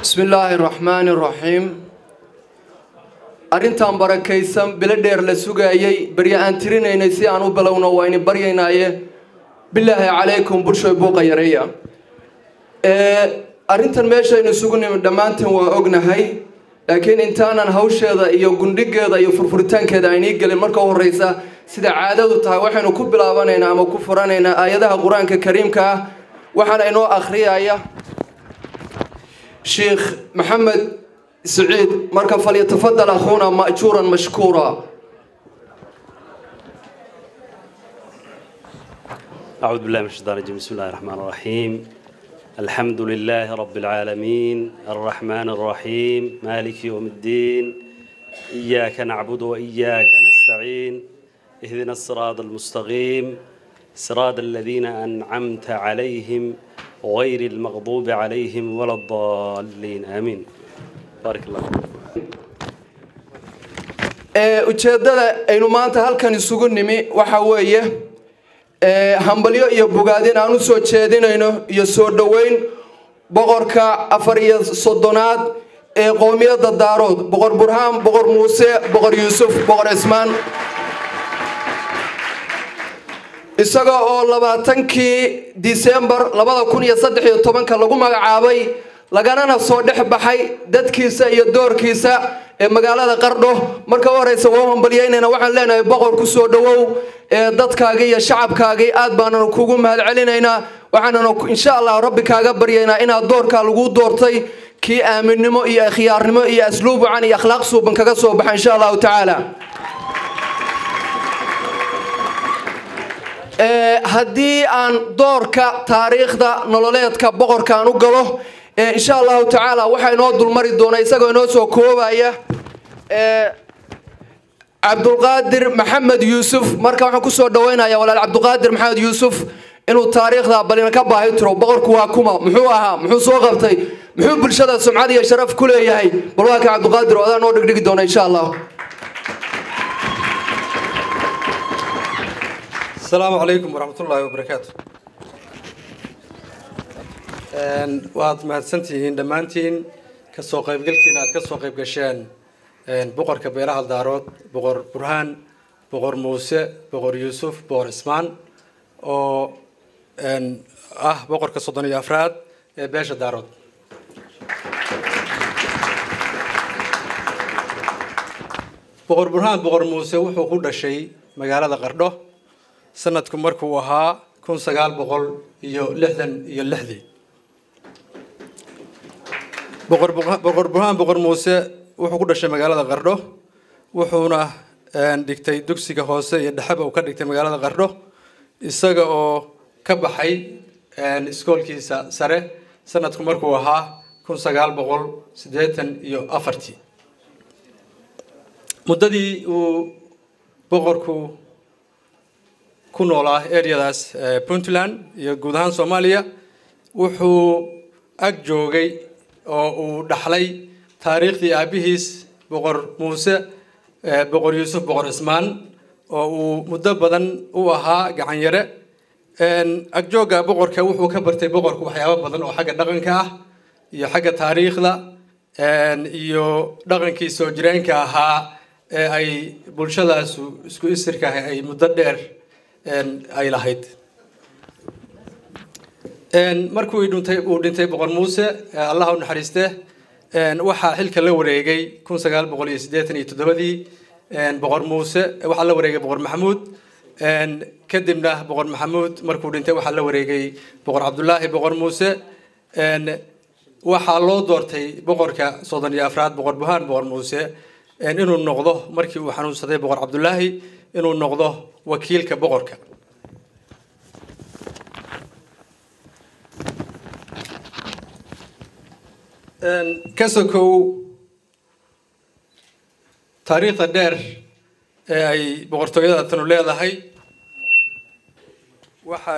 بسم الله الرحمن الرحيم أرنتان بركيسم بلدير لسوغايي بريان ترينيني سي أنو بلونا ويني بريناي بالله عليكم برشوي بوقا يريا أرنتان ميشا نسوغني من دمانتن وأغنهاي لكن انتانا هاوشيدا iyo gundhigeeda iyo furfuritaankeeda ay galin marka horeysa sida caadadu tahay waxaanu ku bilaabanayna ama ku furanayna aayadaha quraanka kariimka ah waxaan inoo akhriyaya شيخ محمد سعيد مركب فليتفضل أخونا مأجورا مشكورا. أعوذ بالله من الشيطان الرجيم. بسم الله الرحمن الرحيم. الحمد لله رب العالمين الرحمن الرحيم مالك يوم الدين إياك نعبد وإياك نستعين اهدنا الصراط المستقيم صراط الذين أنعمت عليهم غير المغضوب عليهم ولا الضالين آمين. بارك الله ujeedada aynu maanta halkan isugu nimi waxa weeye hambalyo iyo bogaadin aan u soo jeedinayno iyo soo dhaweyn boqorka 430aad ee qoomiyadda Daarood boqor Burhaan boqor Muuse boqor Yuusuf boqor Ismaan isaga oo 20kii December 2013 lagu magacaabay lagana soo dhaxbaxay dadkiisa iyo doorkiisa ee magaalada Qardho marka horeysa waa hambalyeynayna waxaan leenahay boqor ku soo dhawow ee dadkaaga iyo shacabkaaga aad baan kugu mahad celinaynaa waxaan insha Allah rabbi kaaga baryaynaa inaad doorka lagu doortay ki aaminnimo iyo khiyaarnimo iyo asluub aan iyo akhlaaq suuban kaga soo baxay insha Allah ta'ala haddii aan doorka taariikhda nololeedka boqorkaan u galo insha Allah ta'ala waxa inoo dulmari doona isagoo inoo soo koobaya Abdulqaadir Maxamed Yuusuf marka waxaan ku soo dhaweynayaa walaal Abdulqaadir Maxamed Yuusuf inuu taariikhda balina ka baahi tiro boqorku waa kuma muxuu ahaa muxuu soo qabtay muxuu bulshada sumcad iyo sharaf ku leeyahay bal waa ka Abdulqaadir oo noo dhigdhigi doona insha Allah السلام عليكم ورحمة الله وبركاته. واد mahadsantihiin dhamaantiin ka soo qayb galkiina aad ka soo qayb gasheen boqorka beeraha Daarood boqor Burhaan boqor Muuse boqor Yuusuf boqor Ismaan oo boqorka 34aad ee beesha Daarood boqor Burhaan boqor Muuse wuxuu ku dhashay magaalada Qardho sanadku markuu ahaa 1966 boqor Burhaan boqor Muuse wuxuu ku dhashay magaalada Qardho wuxuuna dhigtay dugsiga hoose iyo dhaxaba uu ka dhigtay magaalada Qardho isaga oo ka baxay iskoolkiisa sare sanadku markuu ahaa 1984 muddadii uu boqorku ku noolaa areadaas Puntland iyo guud ahaan Soomaaliya wuxuu ag joogay oo uu dhaxlay taariikhdii aabihiis boqor Muuse boqor Yuusuf boqor Ismaan oo uu muddo badan u ahaa gacan yare ag jooga boqorka wuxuu ka bartay boqorku waxyaabo badan oo xagga dhaqanka ah iyo xagga taariikhda iyo dhaqankii soo jireenka ahaa ee ay bulshadaas isku isirka ay muddo dheer ay lahayd markuu dhintay boqor Muuse Allah u naxariiste waxa xilka la wareegay 1987 boqor Muuse waxa la wareegay boqor Maxamuud kadibna boqor Maxamuud markuu dhintay waxa la wareegay boqor Cabdullaahi boqor Muuse waxa loo doortay boqorka 34aad boqor Burhaan boqor Muuse inuu noqdo markii uu xanuunsaday boqor Cabdullaahi inuu noqdo wakiilka boqorka kasokow taariikhda dheer ee ay boqortooyada tanu leedahay waxaa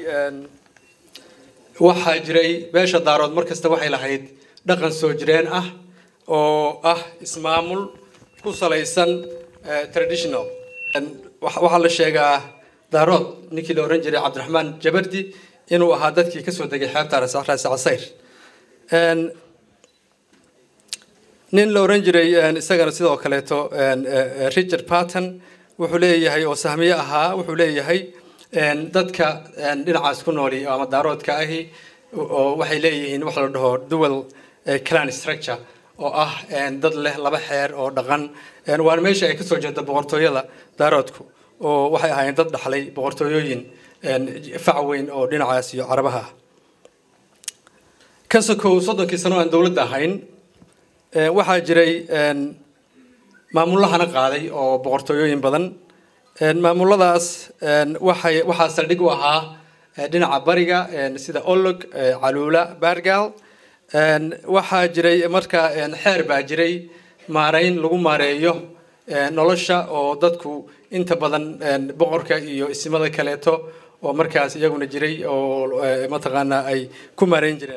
jiray beesha Daarood markasta waxay lahayd dhaqan soo jireen ah oo ah ismaamul ku salaysan traditional waxa la sheegaa Daarood ninkii la oran jiray Cabdiraxmaan Jabardi inuu ahaa dadkii ka soo degay xeebta Raas Casayr nin la oran jiray isagana sidoo kaleeto Richard Patton wuxuu leeyahay oo sahmiye ahaa wuxuu leeyahay dadka dhinacaas ku nool ama daaroodka ahi oo waxay leeyihiin wax la dhaho dual clan structure oo ah dad leh laba xeer oo dhaqan waan meesha ay ka soo jeedo boqortooyada daaroodku oo waxay ahaayeen dad dhaxlay boqortooyooyin fac weyn oo dhinacaas iyo carabaha ka sokow 30 sano aan dawladda ahayn waxaa jiray maamulahana qaaday oo boqortooyooyin badan maamuladaas waxaa saldhig u ahaa dhinaca bariga sida Olog Caluula Baargaal waxaa jiray marka xeer baa jiray maareyn lagu maareeyo nolosha oo dadku inta badan boqorka iyo ismada kaleeto oo markaas iyaguna jiray oo mataqaana ay ku maareyn jireen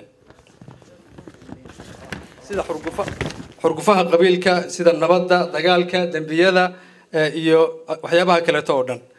sida xurgufaha qabiilka sida nabadda dagaalka dambiyada iyo waxyaabaha kaleeto oo dhan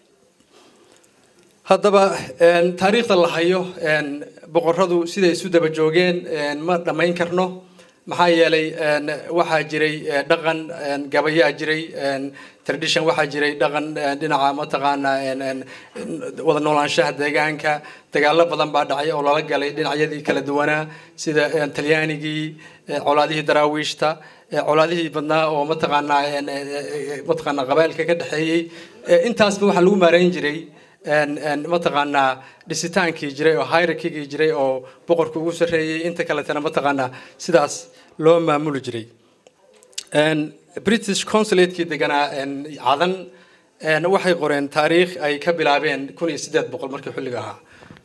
haddaba taariikhda la hayo boqorradu siday isu daba joogeen ma dhammayn karno maxaa yeelay waxaa jiray dhaqan gabayaa jiray tradition waxaa jiray dhaqan dhinaca mataqaana wada noolaanshaha deegaanka dagaalo badan baa dhacay oo lala galay dhinacyadii kala duwanaa sida talyaanigii colaadihii daraawiishta colaadihii badnaa oo mataqaana qabaa'ilka ka dhaxeeyay intaasba waxaa lagu maareyn jiray mataqaana dhisitaankii jiray oo hierarchy-gii jiray oo boqorku ugu sarreeyay inta kaletana mataqaana sidaas loo maamuli jiray British consulate-kii deganaa cadan waxay qoreen taariikh ay ka bilaabeen 1800 markii xilliga ahaa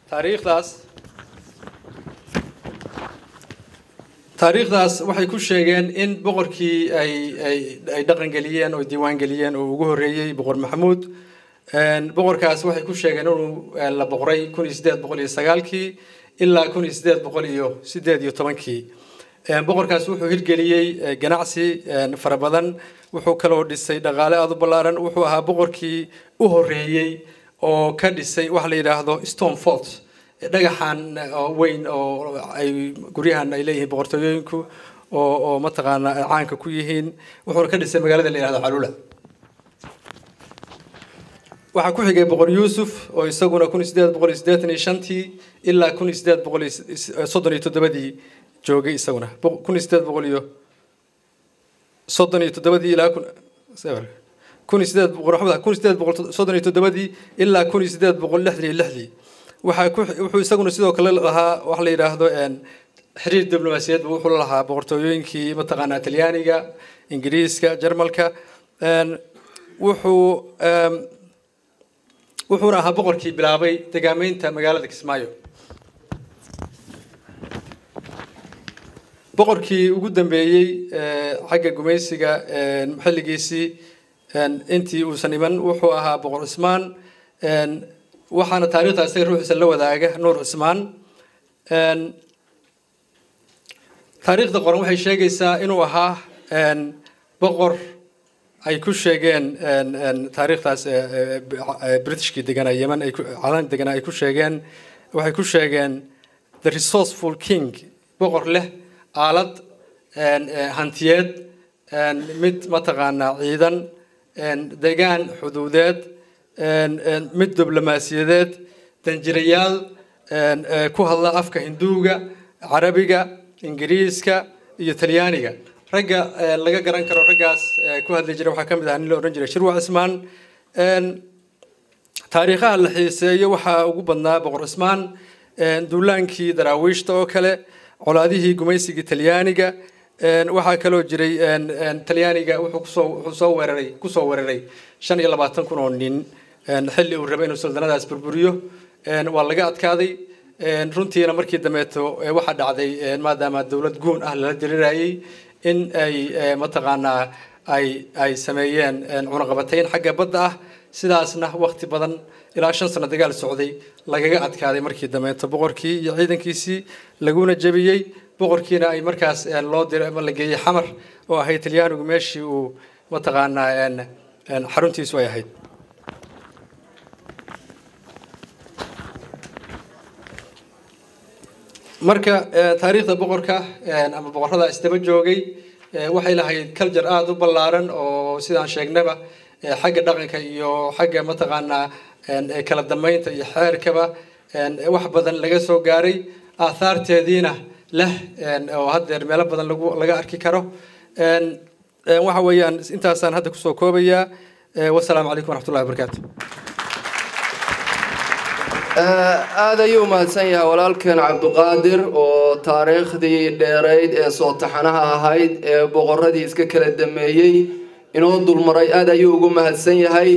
taariikhdaas waxay ku sheegeen in boqorkii ay dhaqan geliyeen oo diiwaan geliyeen oo ugu horeeyay boqor Maxamuud boqorkaas waxay ku sheegeen inuu la boqoray 1809 ilaa 1818 boqorkaas wuxuu hirgeliyay ganacsi fara badan wuxuu kaloo dhisay dhaqaale aad u ballaaran wuxuu ahaa boqorkii u horeeyay oo ka dhisay wax la yiraahdo stone fort dhagaxan weyn oo ay guryahan ay leeyihiin boqortooyooyinku oo mataqaana caanka ku yihiin wuxuu ka dhisay magaalada la yiraahdo Caluula waxaa ku xigay boqor Yuusuf oo isaguna 1885 ilaa 1837 joogay isaguna 1837 ilaa 1837 ilaa 1866 wuxuu isaguna sidoo kale lahaa wax la yiraahdo xiriir diblomaasiyadeed wuxuu lahaa boqortooyooyinkii mataqaana Talyaaniga Ingiriiska Jarmalka wuxuuna ahaa boqorkii bilaabay deegaameynta magaalada Kismaayo boqorkii ugu dambeeyay xagga gumaysiga xilligiisii intii uu saniman wuxuu ahaa boqor Usmaan waxaana taariikhda isaga ruuxiisa la wadaaga Nuur Usmaan taariikhda qoran waxay sheegaysaa inuu ahaa boqor ay ku sheegeen taariikhdaas Britishkii deganaa Yemen ay cadan deganaa ay ku sheegeen waxay ku sheegeen the resourceful king boqor leh aalad hantiyeed mid mataqaana ciidan deegaan xuduudeed mid diblomaasiyadeed danjirayaal ku hadla afka Hinduuga Carabiga Ingiriiska iyo Talyaaniga ragga laga garan karo raggaas ku hadli jiray waxa kamid ah nin la oran jiray Shirwa Ismaan taariikhaha la xiiseeyo waxa ugu badnaa boqor Ismaan duulaankii daraawiishta oo kale colaadihii gumaysigii Talyaaniga waxa kaloo jiray Talyaaniga wuxuu soo weeraray 25,000 oo nin xilli uu rabay inuu suldaanadaas burburiyo waa laga adkaaday runtiina markii dameeto waxa dhacday maadaama dawlad guun ah la dirirayay in ay mataqaana ay sameeyeen cunaqabatayn xagga badda ah sidaasna waqti badan ilaa 5 sano dagaal socday lagaga adkaaday markii dameeto boqorkii iyo ciidankiisii laguna jabiyay boqorkiina ay markaas loo diray la geeyay xamar oo ahay Talyaanigu meeshii uu mataqaana xaruntiisu ay ahayd marka taariikhda boqorka ama boqorrada isdaba joogay waxay lahayd culture aada u ballaaran oo sidaan sheegnaba xagga dhaqanka iyo xagga mataqaanaa kala dambeynta iyo xeerkaba wax badan laga soo gaaray aahaarteediina leh oo haddeer meelo badan laga arki karo waxa weeyaan intaasaan hadda kusoo koobayaa wasalaamu calaykum waraxmatullahi wabarakaatu aad ayuu mahadsan yahay walaalkeen cabdiqaadir oo taariikhdii dheerayd ee soo taxanaha ahayd ee boqoradii iska kala dameeyey inoo dulmaray aad ayuu ugu mahadsan yahay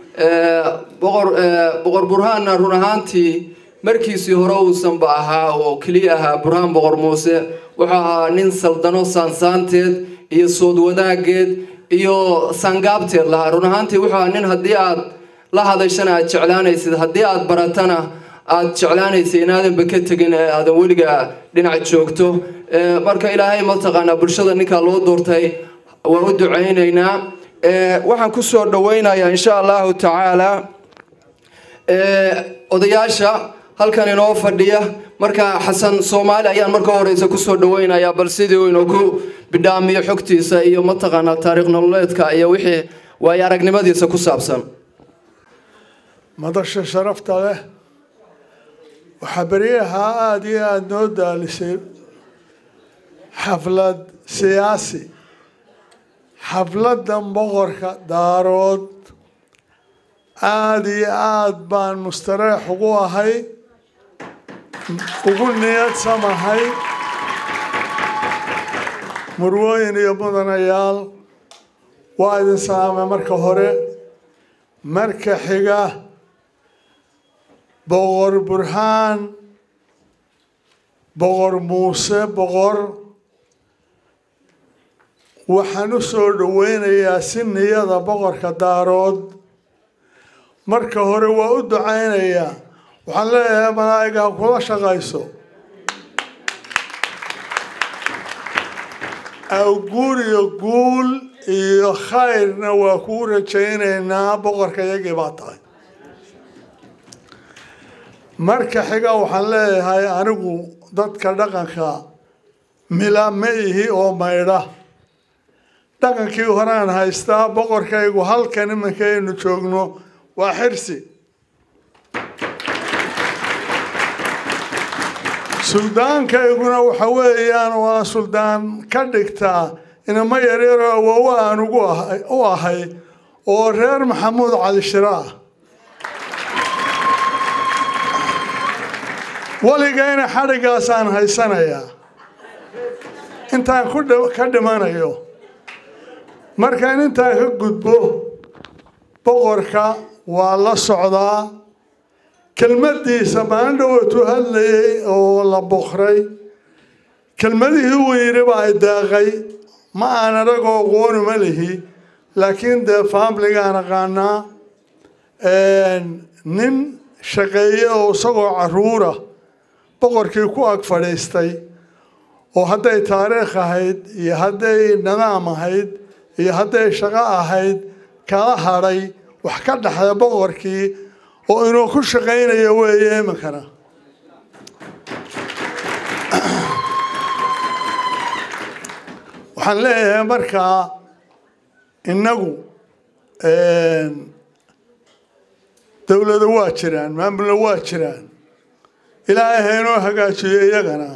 boqor burhaanna run ahaantii markiisii hore uusanba ahaa oo keliya ahaa burhaan boqor muuse wuxuu ahaa nin saldano saansaanteed iyo sood wadaageed iyo sangaabteed lahaa run ahaantii wuxuu ahaa nin haddii aad la hadashana aad jeclaanaysid haddii aad baratana aad jeclaanaysid inaadanba ka tegin ee aadan weliga dhinac joogto marka ilaahay mataqaanaa bulshada ninkaa loo doortay waan u ducaynaynaa waxaan kusoo dhawaynayaa insha allahu tacaala odayaasha halkan inoo fadhiya marka xasan soomaali ayaan marka horeysa kusoo dhawaynayaa bal sidii uu inoo ku bidhaamiyo xogtiisa iyo mataqaanaa taariikh nololeedka iyo wixii waayo aragnimadiisa ku saabsan madasha sharafta leh waxaa beryaha aada iyo aada noo daalisay xaflad siyaasi xafladan boqorka daarood aada iyo aada baan mustareex ugu ahay ugu niyadsamahay murwooyin iyo mudanayaal waa idin salaamay marka hore marka xiga boqor burhaan boqor muuse boqor waxaan u soo dhaweynayaa si niyada boqorka daarood marka hore waa u ducaynayaa waxaan leeyahay malaa'iga kula shaqayso awguur iyo guul iyo khayrna waa kuu rajaynaynaa boqorka iyagii baa tahay marka xiga waxaan leeyahay anigu dadka dhaqanka mila ma ihi oo maydha dhaqankii horaan haystaa boqorkaygu halkan imankaynu joogno waa xirsi suldaankayguna waxa weeyaan waa suldaan ka dhigtaa inama yaryaroo awoowo aan u ahay oo reer maxamuud cali shire ah waligayna xadhigaasaan haysanayaa intaan ka dhimanayo markaan intaa ka gudbo boqorka waa la socdaa kelmadiisa maalin dhawatu hadlayay oo la boqray kelmadihii uu yidhi baa daaqay ma aan aragoo qooni ma lihi laakiin dee faamligaan aqaanaa nin shaqeeye oo isagoo caruura boqorkii ku ag fadhiistay oo hadday taariikh ahayd iyo hadday nidaam ahayd iyo hadday shaqo ahayd kala hadhay wax ka dhexda boqorkii oo inuu ku shaqaynayo weeye iminkana waxaan leeyahay markaa innagu dowlado waa jiraan maamulna waa jiraan ilaahay haynoo hagaajiyo iyagana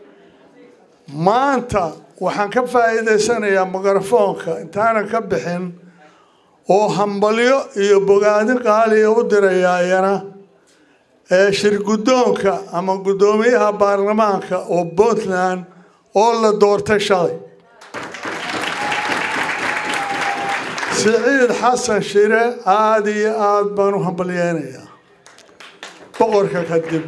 maanta waxaan ka faa'iidaysanayaa mikrofoonka intaanan ka bixin oo hambalyo iyo bogaadin qaaliya u dirayaa iyana shir guddoonka ama guddoomiyaha baarlamaanka oo Puntland oo la doortay shalay سعيد حسن شيرة عادي عاد بانو همبليانيا بقرك كدب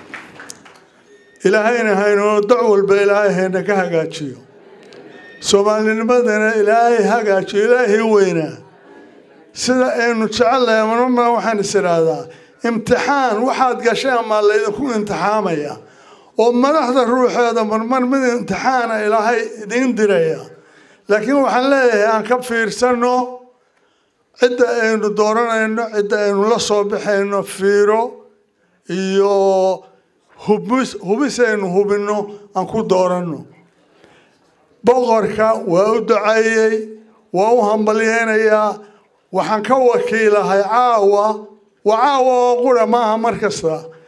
إلهينا هينو دعو البإلهي هينا كهجاتشيو سومالي المدنة إلهي هجاتشي إلهي وينا سيدا إنو تعالى من أمنا وحن السرادة امتحان واحد قشام ما اللي يكون امتحاميا وما نحضر روح هذا من امتحان إلهي دين دريا لكن وحن ليه أن كفير سنو عدة إنه دورنا إنه عدة إنه لا صبح إنه فيرو يو هبس إنه هبنو أنكو دورنا boqorka waa u duceeyey waa u hambalyeynayaa waxaan ka wakiilahay caawa وعاوة وقوله معها مركز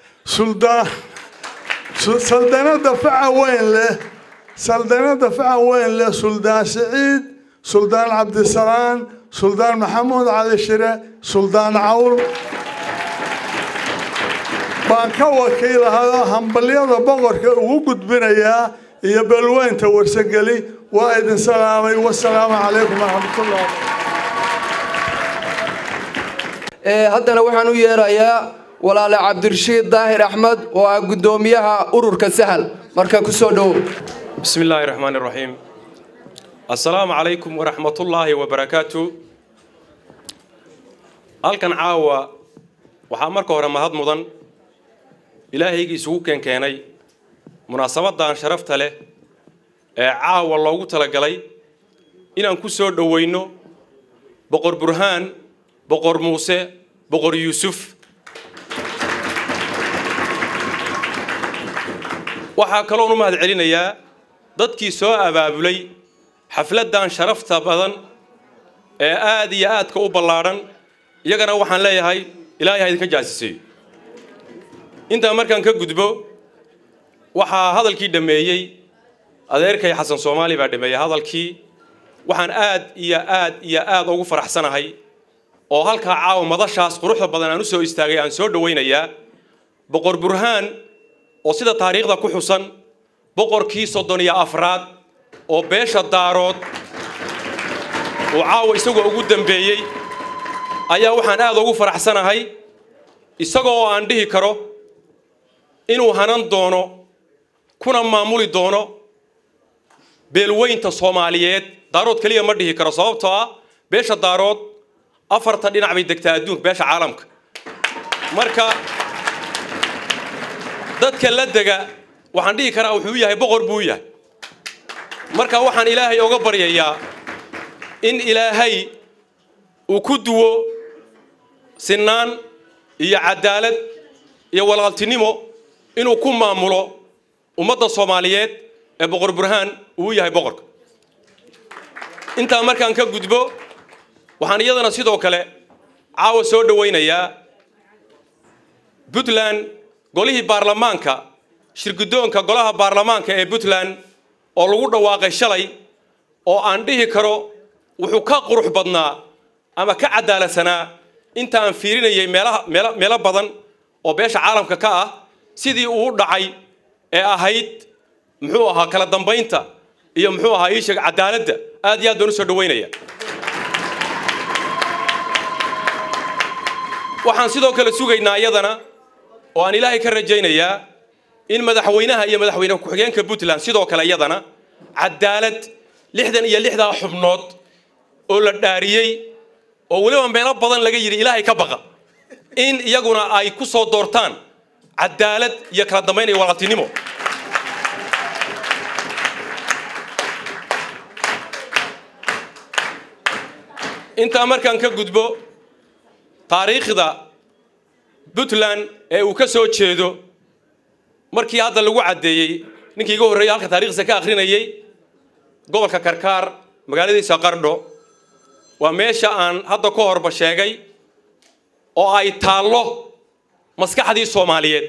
سلطنة دفع وين له سلطنة دفع وين له سلطان سعيد سلطان عبد السلام سلطان محمود علي الشرع سلطان عول بانكا وكيل هذا همبليضة بغرك وقد بنيا يبلوين تورسقلي وايد سلامي والسلام عليكم ورحمة الله haddana waxaan u yeerayaa walaale Cabdirashiid Daahir Axmed oo ah gudoomiyaha ururka Sahal marka ku soo dhaw bismillaahir rahmaanir rahiim assalaamu alaykum wa rahmatullaahi wa barakaatuh halkan caawa waxa marka hore mahad mudan ilaahaygi isugu keenay munaasabadan sharafta leh ee caawa loogu talagalay inaan ku soo dhaweyno boqor Burhaan boqor Muuse boqor Yuusuf waxa kale oo mahad celinayaa dadkii soo abaabulay xafladan sharafta badan ee aad iyo aad ka u ballaaran iyagana waxaan leeyahay ilaahay idinka jaasisay inta markaan ka gudbo waxa hadalkii dhameeyay adeerkay Xasan Soomaali baa dhameeyay hadalkii waxaan aad ugu faraxsanahay oo halka caaw madashaas quruxda badan aan u soo istaagay aan soo dhaweynaya boqor Burhaan oo sida taariikhda ku xusan boqorkii 34 oo beesha daarood oo caaw isagoo ugu dambeeyay ayaa waxaan aad ugu faraxsanahay isagoo aan dhihi karo inuu hanan doono kuna maamuli doono beelweynta Soomaaliyeed daarood kaliya ma dhihi karo sababtoo ah beesha daarood afarta dhinac bay degtaa adduunka beesha caalamka marka dadka la dega waxaan dhihi karaa wuxuu yahay boqor buu yahay marka waxaan ilaahay uga baryayaa in ilaahay uu ku duwo sinaan iyo cadaalad iyo walaaltinimo inuu ku maamulo ummadda Soomaaliyeed ee boqor Burhaan uu yahay boqorka inta markaan ka gudbo waxaan iyadana sidoo kale caawa soo dhaweynayaa Puntland golihii baarlamaanka shirgudoonka golaha baarlamaanka ee Puntland oo lagu dhawaaqay shalay oo aan dhihi karo wuxuu ka qurux badnaa ama ka cadaaladsanaa inta aan fiirinayay meelo badan oo beesha caalamka ka ah sidii uu dhacay ee ahayd muxuu ahaa kala dambeynta iyo muxuu ahaa isha cadaaladda aad iyo aad baan u soo dhaweynaya waxaan sidoo kale sugaynaa iyadana oo aan ilaahay ka rajaynayaa in madaxweynaha iyo madaxweyne ku xigeenka Puntland sidoo kale iyadana cadaalad 66 xubnood oo la dhaariyay oo waliba meelo badan laga yiri ilaahay ka baqa in iyaguna ay ku soo doortaan cadaalad iyo kala dambeyn iyo walaaltinimo inta markaan ka gudbo taariikhda Puntland ee uu ka soo jeedo markii hadda lagu cadeeyay ninkii ugu horeeyay halka taariikhda ka akhrinayay gobolka Karkaar magaaladiisa Qardho waa meesha aan hadda ka horba sheegay oo ay taalo maskaxdii Soomaaliyeed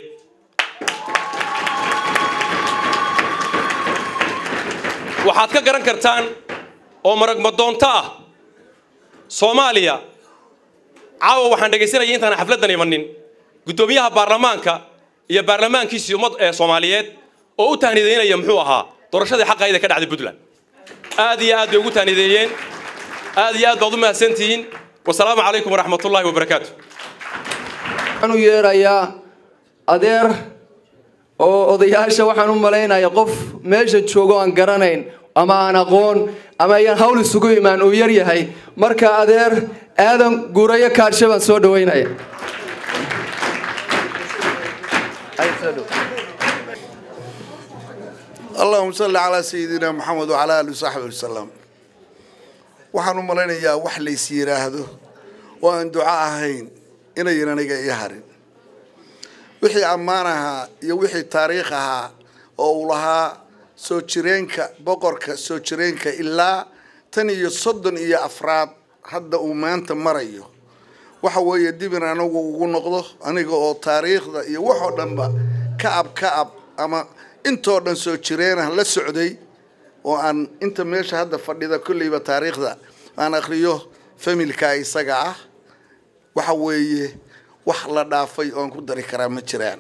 waxaad ka garan kartaan oo marag madoonta ah Soomaaliya caawa waxaan dhageysanayay intaan xafladan imanin gudoomiyaha baarlamaanka iyo baarlamaankiisa ummad ee Soomaaliyeed oo u taanideynaya muxuu ahaa doorashadii xaqayda ka dhacday Puntland aad iyo aad bay ugu taanideeyeen aad iyo aad baad u mahadsantihiin wassalaamu calaykum waraxmatullaahi wabarakaatuh waxaan u yeerayaa adeer oo odayaasha waxaan u malaynayaa qof meesha joogo aan garanayn ama aan aqoon ama ayaan hawl isugu imaan uu yar yahay marka adeer aadan guurayo kaarshe baan soo dhaweynaya اللهم صل على سيدنا محمد وعلى آله وصحبه وسلم waxaan u maleynayaa wax la yiraahdo oo aan duca ahayn inay yaraniga yaharin wixii amaanaha iyo wixii taariikhaha oo uu lahaa soo jireenka boqorka soo jireenka ilaa tan iyo 34 hadda uu maanta marayo waxa weeye dib in anagu ugu noqdo aniga oo taariikhda iyo wax oo dhanba ka ab ama intoo dhan soo jireena la socday oo aan inta meesha hadda fadhida kulliba taariikhda aan akhriyo familka isaga ah waxa weeye wax la dhaafay oo aan ku dari karaa ma jiraan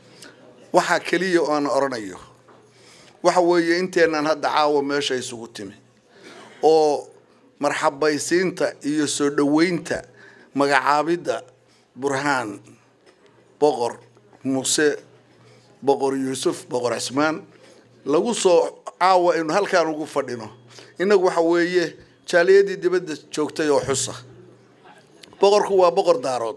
waxa kaliya oo aan oranayo waxa weeye inteenan hadda caawa meesha isugu timi oo marxabaysiinta iyo soo dhaweynta magacaabida Burhaan boqor Muuse boqor Yuusuf boqor Cismaan lagu soo caawa in halkaan ugu fadhino inagu waxa weeye jaaliyadii dibadda joogtay oo xusa boqorku waa boqor daarood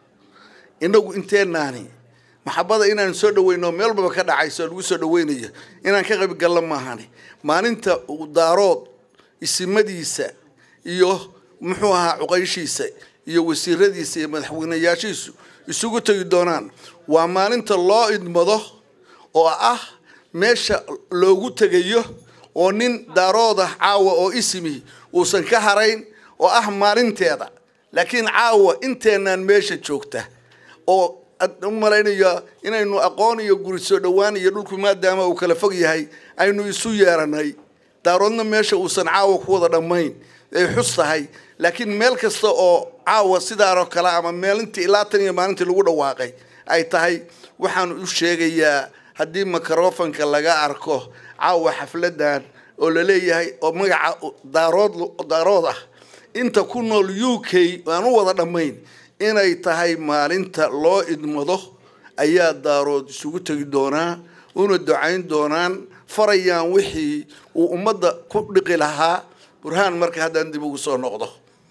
inagu inteenaani maxabada inaan soo dhaweyno meel walba ka dhacayso lagu soo dhaweynayo inaan ka qayb galno maahani maalinta uu daarood isimadiisa iyo muxuu ahaa cuqayshiisa iyo wasiiradiisa iyo madaxweynayaashiisu isugu tagi doonaan waa maalinta loo idmado oo ah meesha loogu tagayo oo nin daarooda caawa oo ismi uusan ka harayn oo ah maalinteeda laakiin caawa inteenan meesha joogta oo umalaynayo inaynu aqoon iyo guri soo dhawaan iyo dhulku maadaama uu kala fog yahay aynu isu yeeranay daaroodna meesha uusan caawa ku wada dhamayn ay xus tahay laakiin meel kasta oo caawa sidaaro kale ama meelintii ilaa tan iyo maalintii lagu dhawaaqay ay tahay waxaan u sheegayaa haddii microfonka laga arko caawa xafladan oo la leeyahay oo magaca daarood ah inta ku nool UK aan u wada dhamayn inay tahay maalinta loo idmado ayaa daarood isugu tagi doonaa una ducayn doonaan farayaan wixii uu ummadda ku dhiqi lahaa Burhaan marka haddaan dib ugu soo noqdo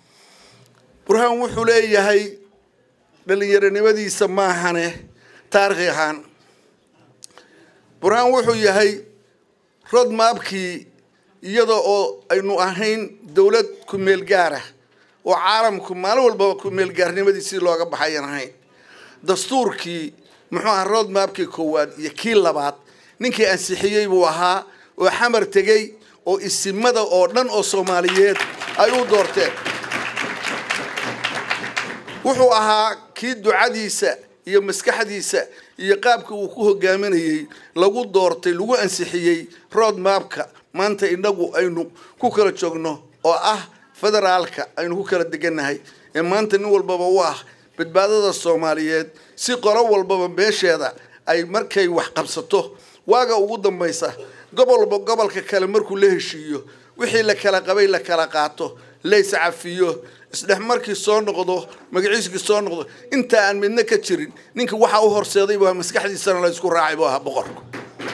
Burhaan wuxuu leeyahay dhalinyaronimadiisa maahane taariikh ahaan Burhaan wuxuu yahay roadmapkii iyada oo aynu ahayn dawlad ku meel gaar ah oo caalamku maalin walba ku meel gaarnimadiisa looga baxayan ahayn dastuurkii muxuu ahaa roadmapkii koowaad iyo kii labaad ninkii ansixiyay buu ahaa oo xamar tagay oo isimada oo dhan oo Soomaaliyeed ay u doorteen wuxuu ahaa kii ducadiisa iyo maskaxdiisa iyo qaabka uu ku hogaaminayay lagu doortay lagu ansixiyay roadmapka maanta inagu aynu ku kala joogno oo ah federaalka aynu ku kala deganahay ee maanta nin walbaba u ah badbaadada Soomaaliyeed si qolo walbaba beesheeda ay markay wax qabsato waaga ugu dambaysa gobolka kale markuu la heshiiyo wixii la kala qabay la kala qaato leys cafiyo isdhex markii soo noqdo magaciiska soo noqdo inta aan midna ka jirin ninka waxa uu horseeday waa maskaxdiisana la isku raacay baa boqorku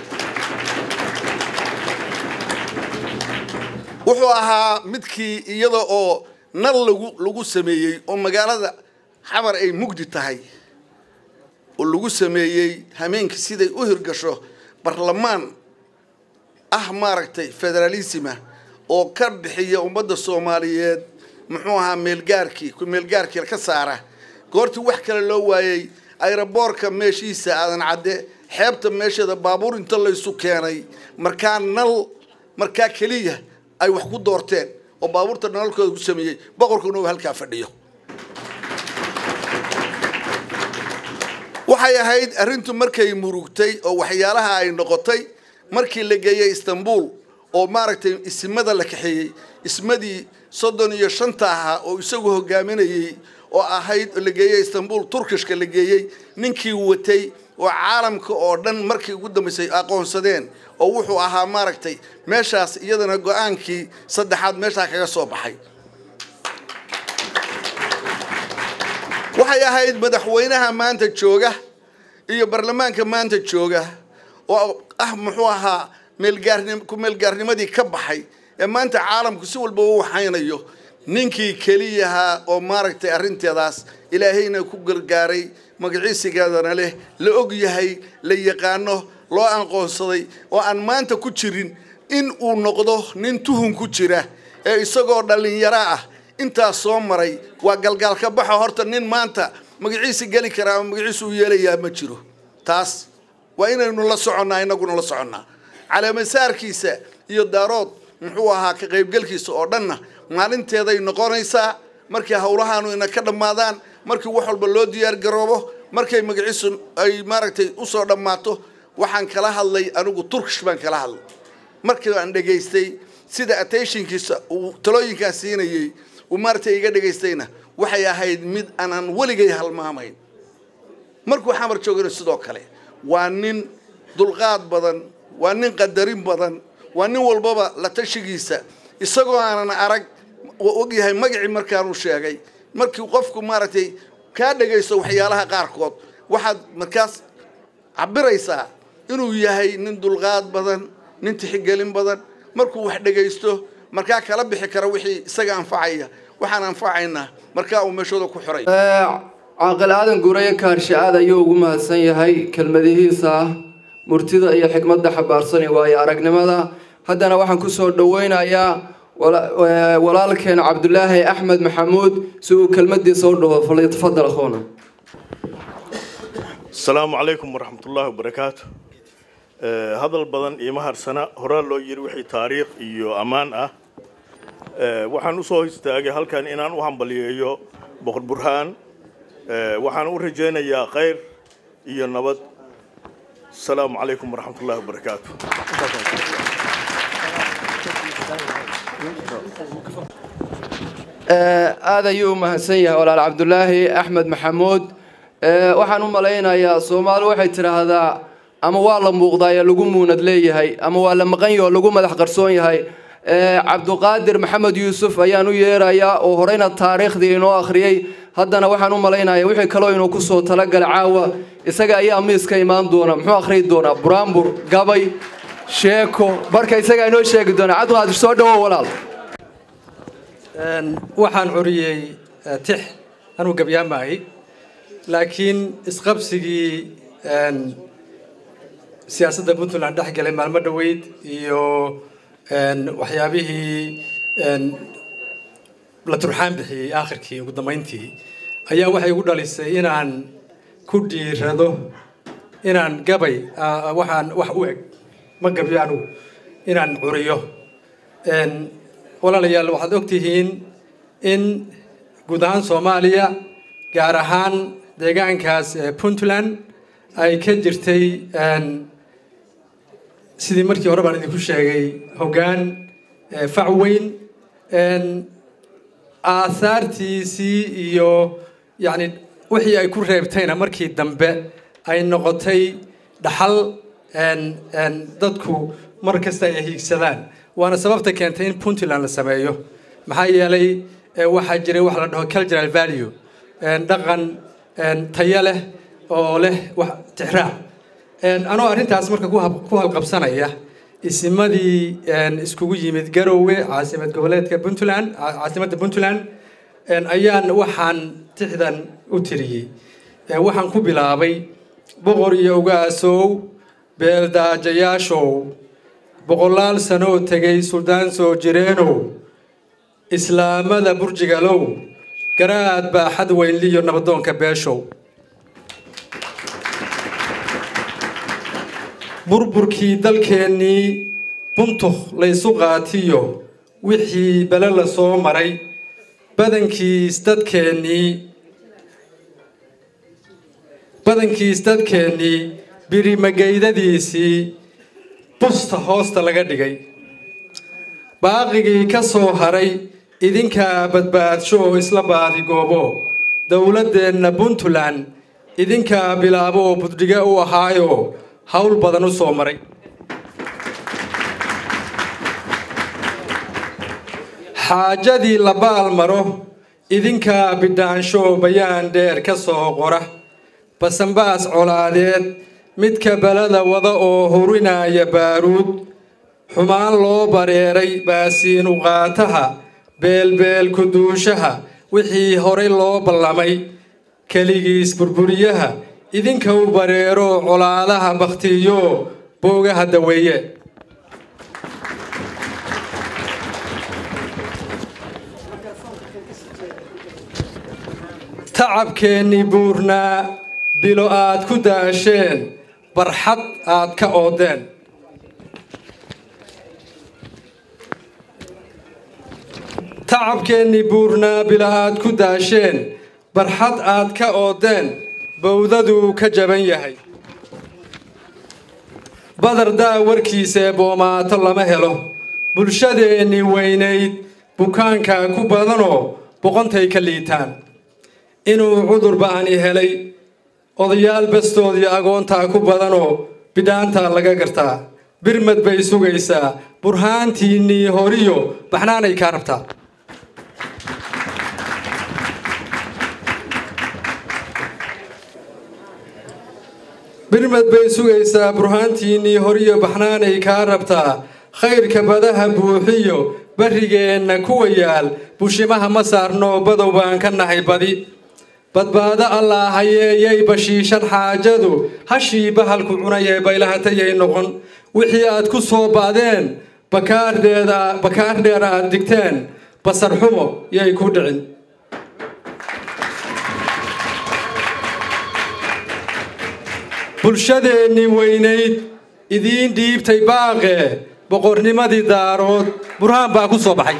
wuxuu ahaa midkii iyada oo nal lagu sameeyay oo magaalada xamar ay mugdi tahay oo lagu sameeyay hameenkii siday u hirgasho barlamaan ah maaragtay federalism oo ka bixiya ummadda Soomaaliyeed muxuu ahaa meelgaarkii ka saara goortii wax kale loo waayay aeroboortka meeshiisa aadan cadde xeebta meeshada baabuur inta la isu keenay markaa kaliya ay wax ku doorteen oo baabuurta nalalkooda ku sameeyay boqorkuna uu halka fadhiyo waxay ahayd arintu markay murugtay oo waxyaalaha ay noqotay markii la geeyay Istanbul oo maaragtay isimada la kaxeeyay ismadii 35 ah oo isagu hogaaminayay oo ahayd la geeyay Istanbul Turkishka la geeyay ninkii watay oo caalamka oo dhan markii ugu dambeysay aqoonsadeen oo wuxuu ahaa maaragtay meeshaas iyadana go'aankii saddexaad meesha kaga soo baxay waxay ahayd madaxweynaha maanta jooga iyo baarlamaanka maanta jooga oo muxuu ahaa meelgaarnimadii ka baxay ee maanta caalamku si walba uu waxaynayo ninkii kaliya oo maaragtay arinteedaas ilaahayna ku gargaaray magaciisigeedana leh la og yahay la yaqaano loo aqoonsaday oo aan maanta ku jirin in uu noqdo nin tuhun ku jira ee isagoo dhalinyaro ah inta soo maray waa galgalka baxa horta nin maanta magaciisi gali kara magaciisu yeelaya ma jiro taas waa inaynu la soconaa inaguna la soconaa caleemasaarkiisa iyo daarood muxuu ahaa ka qaybgalkiisa oo dhanna maalinteeday noqonaysaa markii hawlahaanu ina ka dhammaadaan markii wax walba loo diyaar garoobo markay magaciisu ay maaragtay u soo dhammaato waxaan kala hadlay anigu Turkish baan kala hadlay markii aan dhageystay sida attentionkiisa uu talooyinkan siinayay uu maartay iga dhageystayna waxay ahayd mid aanan waligay halmaamayn markuu xamar joogay sidoo kale waa nin dulqaad badan waa nin qadarin badan waa nin walbaba la tashigiisa isagoo aanan arag og yahay magacii markaan uu sheegay markii qofku maartay ka dhageysto waxyaalaha qaarkood waxaad markaas cabiraysaa inuu yahay nin dulqaad badan nin tixgelin badan markuu wax dhageysto markaa kala bixi kara wixii isaga anfacaya waxaan anfacaynaa markaa uu meeshooda ku xiray caaqil aadan guuraye kaarshacaad ayuu ugu mahadsan yahay kelmadihiisa murtida iyo xikmadda xabaarsan ee waayo aragnimada haddana waxaan ku soo dhaweynayaa walaalkeen cabdulaahi axmed maxamuud si uu kelmadiisa u dhaho falyatafadal akhuuna السلام عليكم ورحمة الله وبركاته هذا البدن إمهر سنة هرا لو يروي تاريخ يو أمان وحنو صو استاجي هل كان إنان وهم بليو بخل برهان وحنو رجينا يا خير يا نبض السلام عليكم ورحمة الله وبركاته هذا يوم هسية ولا عبد الله أحمد محمود waxaan u malaynayaa Soomaali waxay tiraahdaa ama waa la muuqdaa lagu muunad leeyahay ama waa la maqan yahay lagu madax qarsoon yahay Cabduqaadir Maxamed Yuusuf ayaan u yeerayaa oo horeyna taariikhdii inoo akhriyay haddana waxaan u malaynayaa wixii kale inuu ku soo tala gal caawa isaga ayaa miiska imaan doona muxuu akhriyi doonaa buraanbur gabay sheeko barka isaga inoo sheegi doona Cabduqaadir soo dhawo walaal waxaan curiyay tix anu gabyamahay laakiin isqabsigii siyaasadda Puntland dhex galay maalmo dhaweyd iyo waxyaabihii la turxaan bixiyay aakhirkii ugu dambeyntii ayaa waxay ugu dhalisay inaan ku dhiirado inaan gabay waxaan wax u eg ma gabyo anigu inaan curiyo walaalayaal waxaad ogtihiin in guud ahaan Soomaaliya gaar ahaan deegaankaas Puntland ay ka jirtay sidii markii hore baan idinku sheegay hoggaan fac weyn aasaartiisii iyo yani wixii ay ku reebtayna markii dambe ay noqotay dhaxal dadku mar kasta ay hiigsadaan waana sababta keentay in Puntland la sameeyo maxaa yeelay waxaa jiray wax la dhaho cultural value dhaqan tayo leh oo leh wax tixraac anoo arrintaas marka ku halqabsanaya isimadii iskugu yimid Garowe caasimad goboleedka Puntland caasimadda Puntland ayaan waxaan tixdan u tiriyay waxaan ku bilaabay boqor iyo ugaasow beeldaajayaashow boqolaal sano tagay suldaan soo jireenow islaamada burjigalow garaad baa xad weyn liyo nabadoonka beeshow burburkii dalkeennii buntukh laysu qaatiyo wixii bale la soo maray badankiis dadkeennii birimageydadiisii busta hoosta laga dhigay baaqigii ka soo haray idinkaa badbaadsho oo isla baadigoobo dowladdeenna Puntland idinkaa bilaabo oo budhiga u ahaayo hawl badan u soo maray xaajadii la baal maro idinkaa bidhaansho bayaan dheer ka soo qora basanbaas colaadeed midka balada wada oo hurinaya baaruud xumaan loo bareeray baasiin u qaataha beelbeel ku duushaha wixii horey loo ballamay keligiis burburiyaha idinka u bareero colaadaha baktiyo boogaha daweeye tacabkeenni buurnaa bilo aad ku daasheen barxad aad ka oodeen tacabkeennii buurnaa bila aad ku daasheen barxad aad ka oodeen bowdaduu ka jaban yahay badar daa warkiisee boomaato lama helo bulshadeennii weynayd bukaankaa ku badanoo boqontay ka liitaan inuu cudur ba'ani helay odayaal bastoodii agoontaa ku badanoo bidhaantaa laga gartaa birmad bay sugaysaa burhaantiinnii horiyo baxnaanay kaa rabtaa birmad bay sugaysaa burhaantiinnii horiyo baxnaanay kaa rabtaa khayrka badaha buuxiyo barrigeenna kuwa yaal bushimaha ma saarno badow baan ka nahay badi badbaado allaa hayeeyay bashiishan xaajadu hashii bahalku cunayee baylahatayay noqon wixii aad ku soo ba'deen bakaar dheer aad digteen basar xumo yay ku dhicin bulshadeennii weynayd idiin dhiibtay baaqee boqornimadii daarood burhaan baa ku soo baxay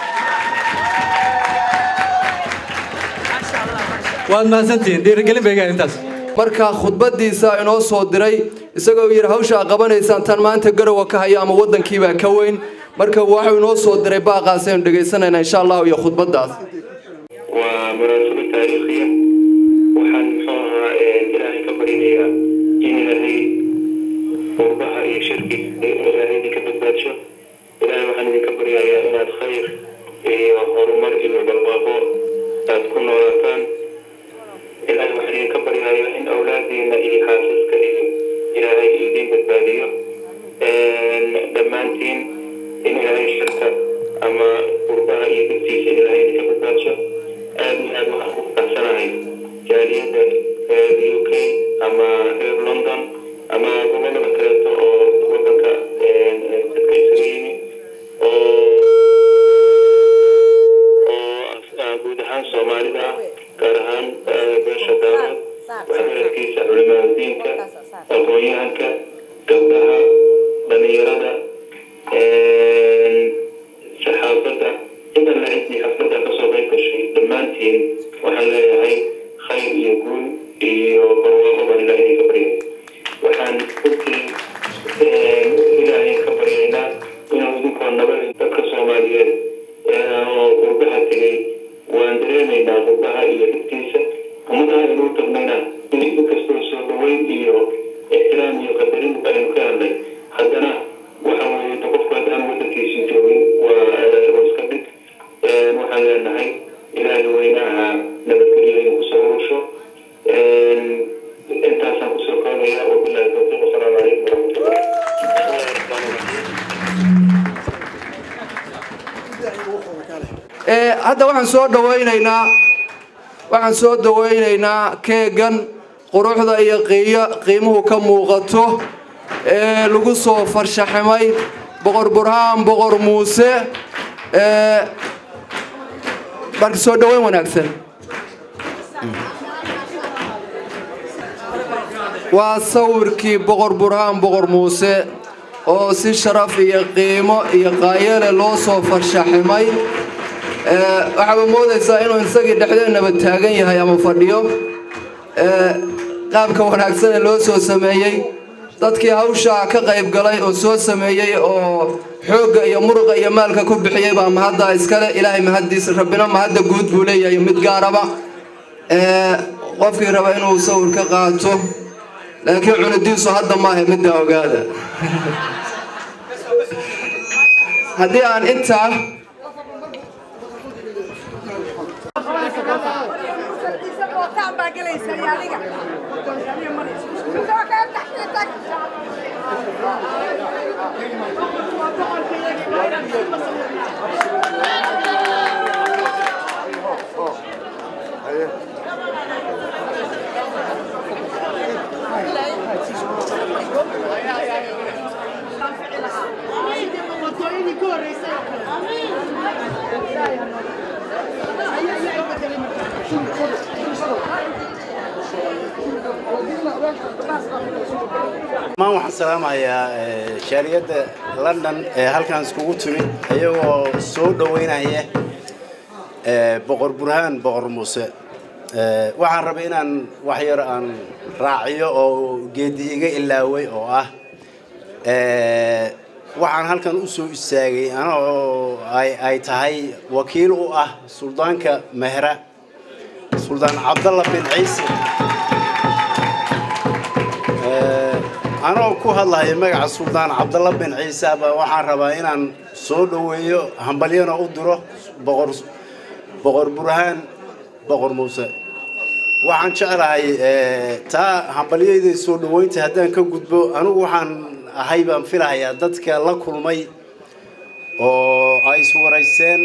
waad mahadsantihiin dhiirigelin bay gahay intaas marka khudbadiisa inoo soo diray isagoo yiri hawsha qabanaysaan tan maanta garowa ka haya ama wadankiiba ka weyn marka waxa inoo soo diray baaqaas aynu dhageysanayna insha Allah iyo khudbadaas waa munaasabad taariikhi ah waxaan muxuu ilaahay ka barinayaa in ilaahay qurbaha iyo shirki ilaahay ka badbaadsho ilaahay waxaan idinka baryayaa inaad khayr iyo horumar iyo barwaaqo aad ku noolaataan ilaahay waxaan idinka baryayaa in awlaadiina iyo xaasaska iyo ilaahay idin badbaadiyo dhammaantiin in ilaahay shirka ama qurbaha iyo dadkiisa ilaahay idinka badbaadsho aad iyo aad waxaan ku faraxsanahay jaaliyadda UK ama reer London ama gobollada kaleeto oo wadanka dadka isugu yimi oo guud ahaan Soomaalida gaar ahaan beesha Daawad waxbarashadiisa culimada diinka aqoonyahanka gabdhaha dhalinyarada saxaafadda inta la cidii xafladda ka soo qayb gashay dhammaantiin waxaan leeyahay khayr iyo guul iyo barwaaqo baan ilaahay ka baryay waxaan runtii ilaahay ka baryaynaa inuu idinkoo nabad dadka Soomaaliyeed oo qurbaha tegay waan dareemaynaa qurbaha iyo dhibtiisa ummadaha inuu tagnayna in inkastoo soo dhaweyn iyo ixtiraam iyo qadarin aynu ka hadlay haddana waxa weeye qofku haddaan wadankiisii joogin waa iska dhig waxaan leenahay ilaahay weynaha nabadgelyo inuu kusoo urusho intaasaan kusoo koobaya wabillahi tawfiiq wasalaamu calaykum waraxmatullahi hadda waxaan soo dhaweynaynaa keegan quruxda iyo qiimuhu ka muuqato lagu soo farshaximay boqor burhaan boqor muuse marka soo dhaweyn wanaagsan waa sawirkii boqor burhaan boqor muuse oo si sharaf iyo qiimo iyo qaayale loo soo farshaximay waxaad moodaysaa inuu isagii dhexdeennaba taagan yahay ama fadhiyo qaabka wanaagsan ee loo soo sameeyey dadkii hawsha ka qayb galay oo soo sameeyey oo xoogga iyo muruqa iyo maalka ku bixiyay baa mahadda iskale ilaahay mahadiisa rabbina mahadda guud buu leeyahay mid gaaraba qofkii raba inuu sawir ka qaato laakiin cunadiisu hadda maaha midda ogaada haddii aan intaa ما waxaan salaamayaa shariicada London ee halkaan iskugu timid ayagoo soo dhaweynaya boqor burhaan boqor muuse waxaan rabay inaan wax yar aan raaciyo oo geedi iga ilaaway oo ah waxaan halkan u soo istaagay anoo ay tahay wakiil u ah suldaanka mehra suldaan cabdalla bin ciise anoo ku hadlayo magaca suldaan cabdalla bin ciise ba waxaan rabaa inaan soo dhaweeyo hambalyana u diro boqor burhaan boqor muuse waxaan jeclahay taa hambalyada soo dhaweynta haddaan ka gudbo anigu waxaan ahay baan filahayaa dadka la kulmay oo ay iswarayseen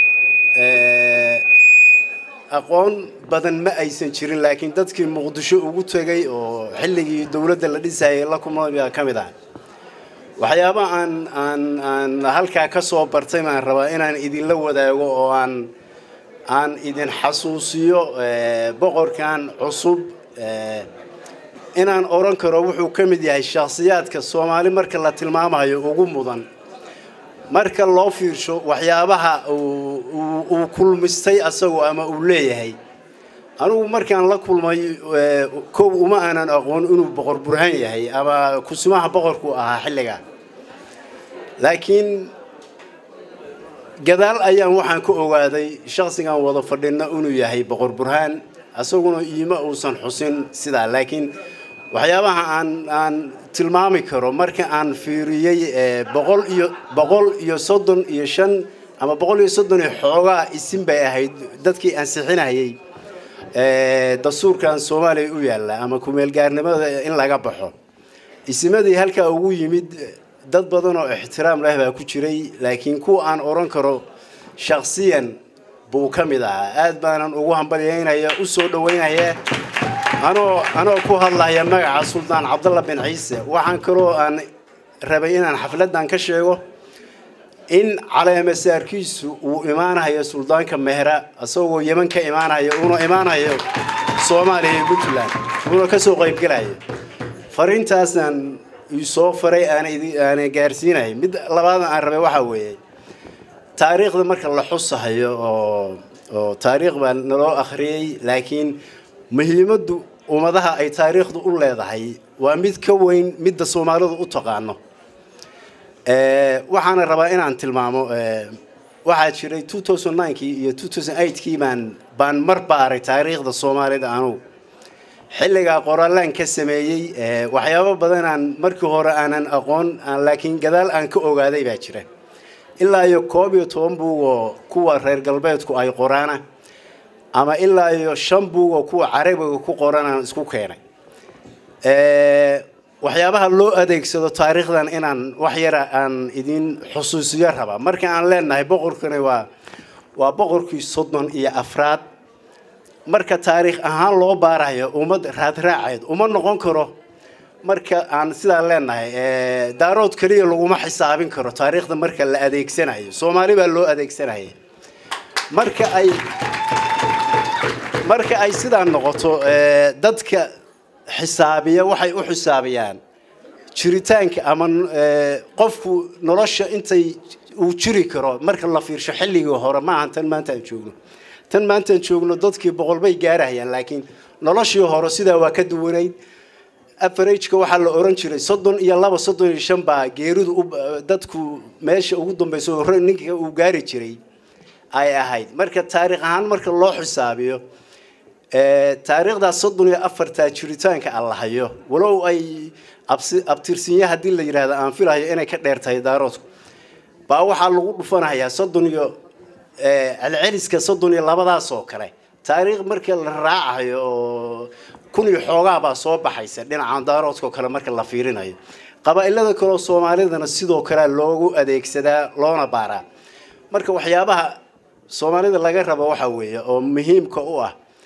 aqoon badan ma aysan jirin laakiin dadkii muqdisho ugu tagay oo xilligii dawladda la dhisayay la kulmay baa ka mid ah waxyaabo aan halkaa ka soo bartay baan rabaa inaan idinla wadaago oo aan idin xasuusiyo boqorkan cusub inaan oran karo wuxuu ka mid yahay shakhsiyaadka Soomaali marka la tilmaamayo ugu mudan marka loo fiirsho waxyaabaha uu kulmistay asagoo ama uu leeyahay anigu markaan la kulmay koob uma aanan aqoon inuu boqor burhaan yahay ama kusumaha boqorku ahaa xilliga laakiin gadaal ayaan waxaan ku ogaaday shakhsigan wada fadhina inuu yahay boqor burhaan asaguna iima uusan xusin sidaa laakiin waxyaabaha aan tilmaami karo marka aan fiiriyay 135 ama 130 xoogaa isin bay ahayd dadkii aan sixinayay dastuurkan Soomaaliya u yaala ama ku meel gaarnimada in laga baxo isimadii halka ugu yimid dad badan oo ixtiraam leh baa ku jiray laakiin ku aan oran karo shakhsiyan buu kamid ah aad baanan ugu hambalyeynaya u soo dhaweynaya anoo ku hadlaya magaca suldaan cabdalla bin ciise waxaan kaloo aan rabay inaan xafladan ka sheego in caleema saarkiisu uu imaanayo suldaanka mehra asagoo Yemen ka imaanayo Soomaaliya iyo Puntland uu ka soo qayb galayo fariintaasan soo faray aan gaarsiinay mid labaad aan rabay waxa weeye taariikhda marka la xusayo oo taariikh baa naloo akhriyay laakiin muhiimadu ummadaha ay taariikhdu u leedahay waa mid ka weyn midda Soomaalidu u taqaano waxaan rabaa inaan tilmaamo waxa jiray 2009 iyo 2008 baan mar baaray taariikhda Soomaalida aanu xilliga qoraalaan ka sameeyay waxyaabo badan aan markii hore aanan aqoon laakiin gadaal aan ka ogaaday baa jira ilaa iyo 12 buug oo kuwa reer galbeedku ay qoraana ama ilaa iyo 5 buug oo kuwa Carabiga ku qorana isku keenay waxyaabaha loo adeegsado taariikhdan inaan wax yar aan idin xusuusiyo raba marka aan leenahay boqorkani waa boqorkii 34 marka taariikh ahaan loo baarayo ummad raad raaceed uma noqon karo marka aan sidaa leenahay daarood kaliya lagu ma xisaabin karo taariikhda marka la adeegsanayo Soomaali baa loo adeegsanayay marka ay sidaa noqoto dadka xisaabiya waxay u xisaabiyaan jiritaanka ama qofku nolosha intay uu jiri karo marka la fiirsho xilligii hore ma ahan tan maanta joogno dadkii boqol bay gaarayaan laakiin noloshii hore sida waa ka duwanayd average-ka waxa la oran jiray 32 baa geeridu dadku meesha ugu dambeysay ninka uu gaari jiray ay ahayd marka taariikh ahaan marka loo xisaabiyo taariikhda 34 jiritaanka Allah hayo walow ay abtirsinya hadii la yiraahdo aan filayo inay ka dheertahay daaroodku baa waxa lagu dhufanayaa 30 العريس كصدني لبضاء سوكره تاريخ مركل الراعي كل يحوجا بصوب حيصير لين عن دارات كوكلا مركل لفيرين هاي قبائل ذا كل الصومالي ذا نسيدو كلا لوجو أديك سدا لونا بارا مركل وحيابها الصومالي ذا لقى ربا وحوي أو مهم كأوه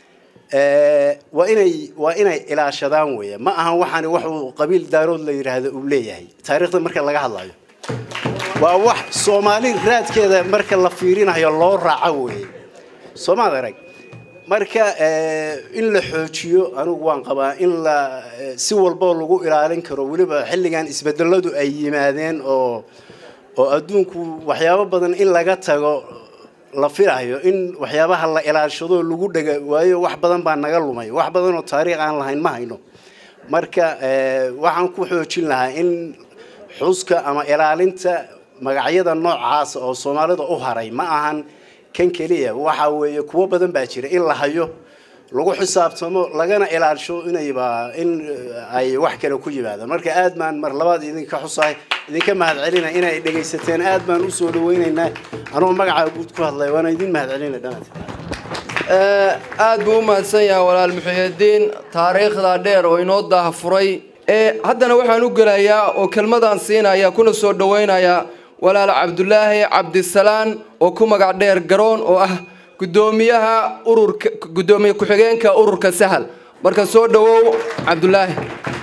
وإني إلى شدان ويا ما أهم وحني وحو قبيل دارود اللي هذا أوليه هاي تاريخ ذا مركل لقى الله وواح صومالي راد كذا مركل لفيرين هاي الله رعوي صومالي رج مركا إن لحوتشيو أنا قوان قبا إن لا سوى البول لقو إلى لينكرو ولبا حل كان إسبدلوا أي مادين أو أدونكو وحياة بدن إلا جتها la filayo in waxyaabaha la ilaashado lagu dhaga waayo wax badan baa naga lumay wax badan oo taariikh aan lahayn ma hayno marka waxaan ku xoojin lahaa in xuska ama ilaalinta magacyada noocaas oo Soomaalida u haray ma ahan kan kaliya waxa weeye kuwa badan baa jira in la hayo lagu xisaabtamo lagana ilaalisho in ay wax kale ku yimaadaan marka aad baan mar labaad idinka xusaay idinka mahad celina inay dhageysateen aad baan u soo dhaweynaynaa anoo magaca guud ku hadlay waana idin mahad celina dhamaad aad buu mahadsan yahay walaal Muxyidiin taariikhda dheer oo inoo daahfuray haddana waxaan u galayaa oo kelmadan siinaya kuna soo dhaweynaya walaal Cabdullaahi Cabdisalaan oo ku magac dheer garoon oo ah gudoomiyaha ururka gudoomiye ku xigeenka ururka Sahal marka soo dhawow Cabdullaahi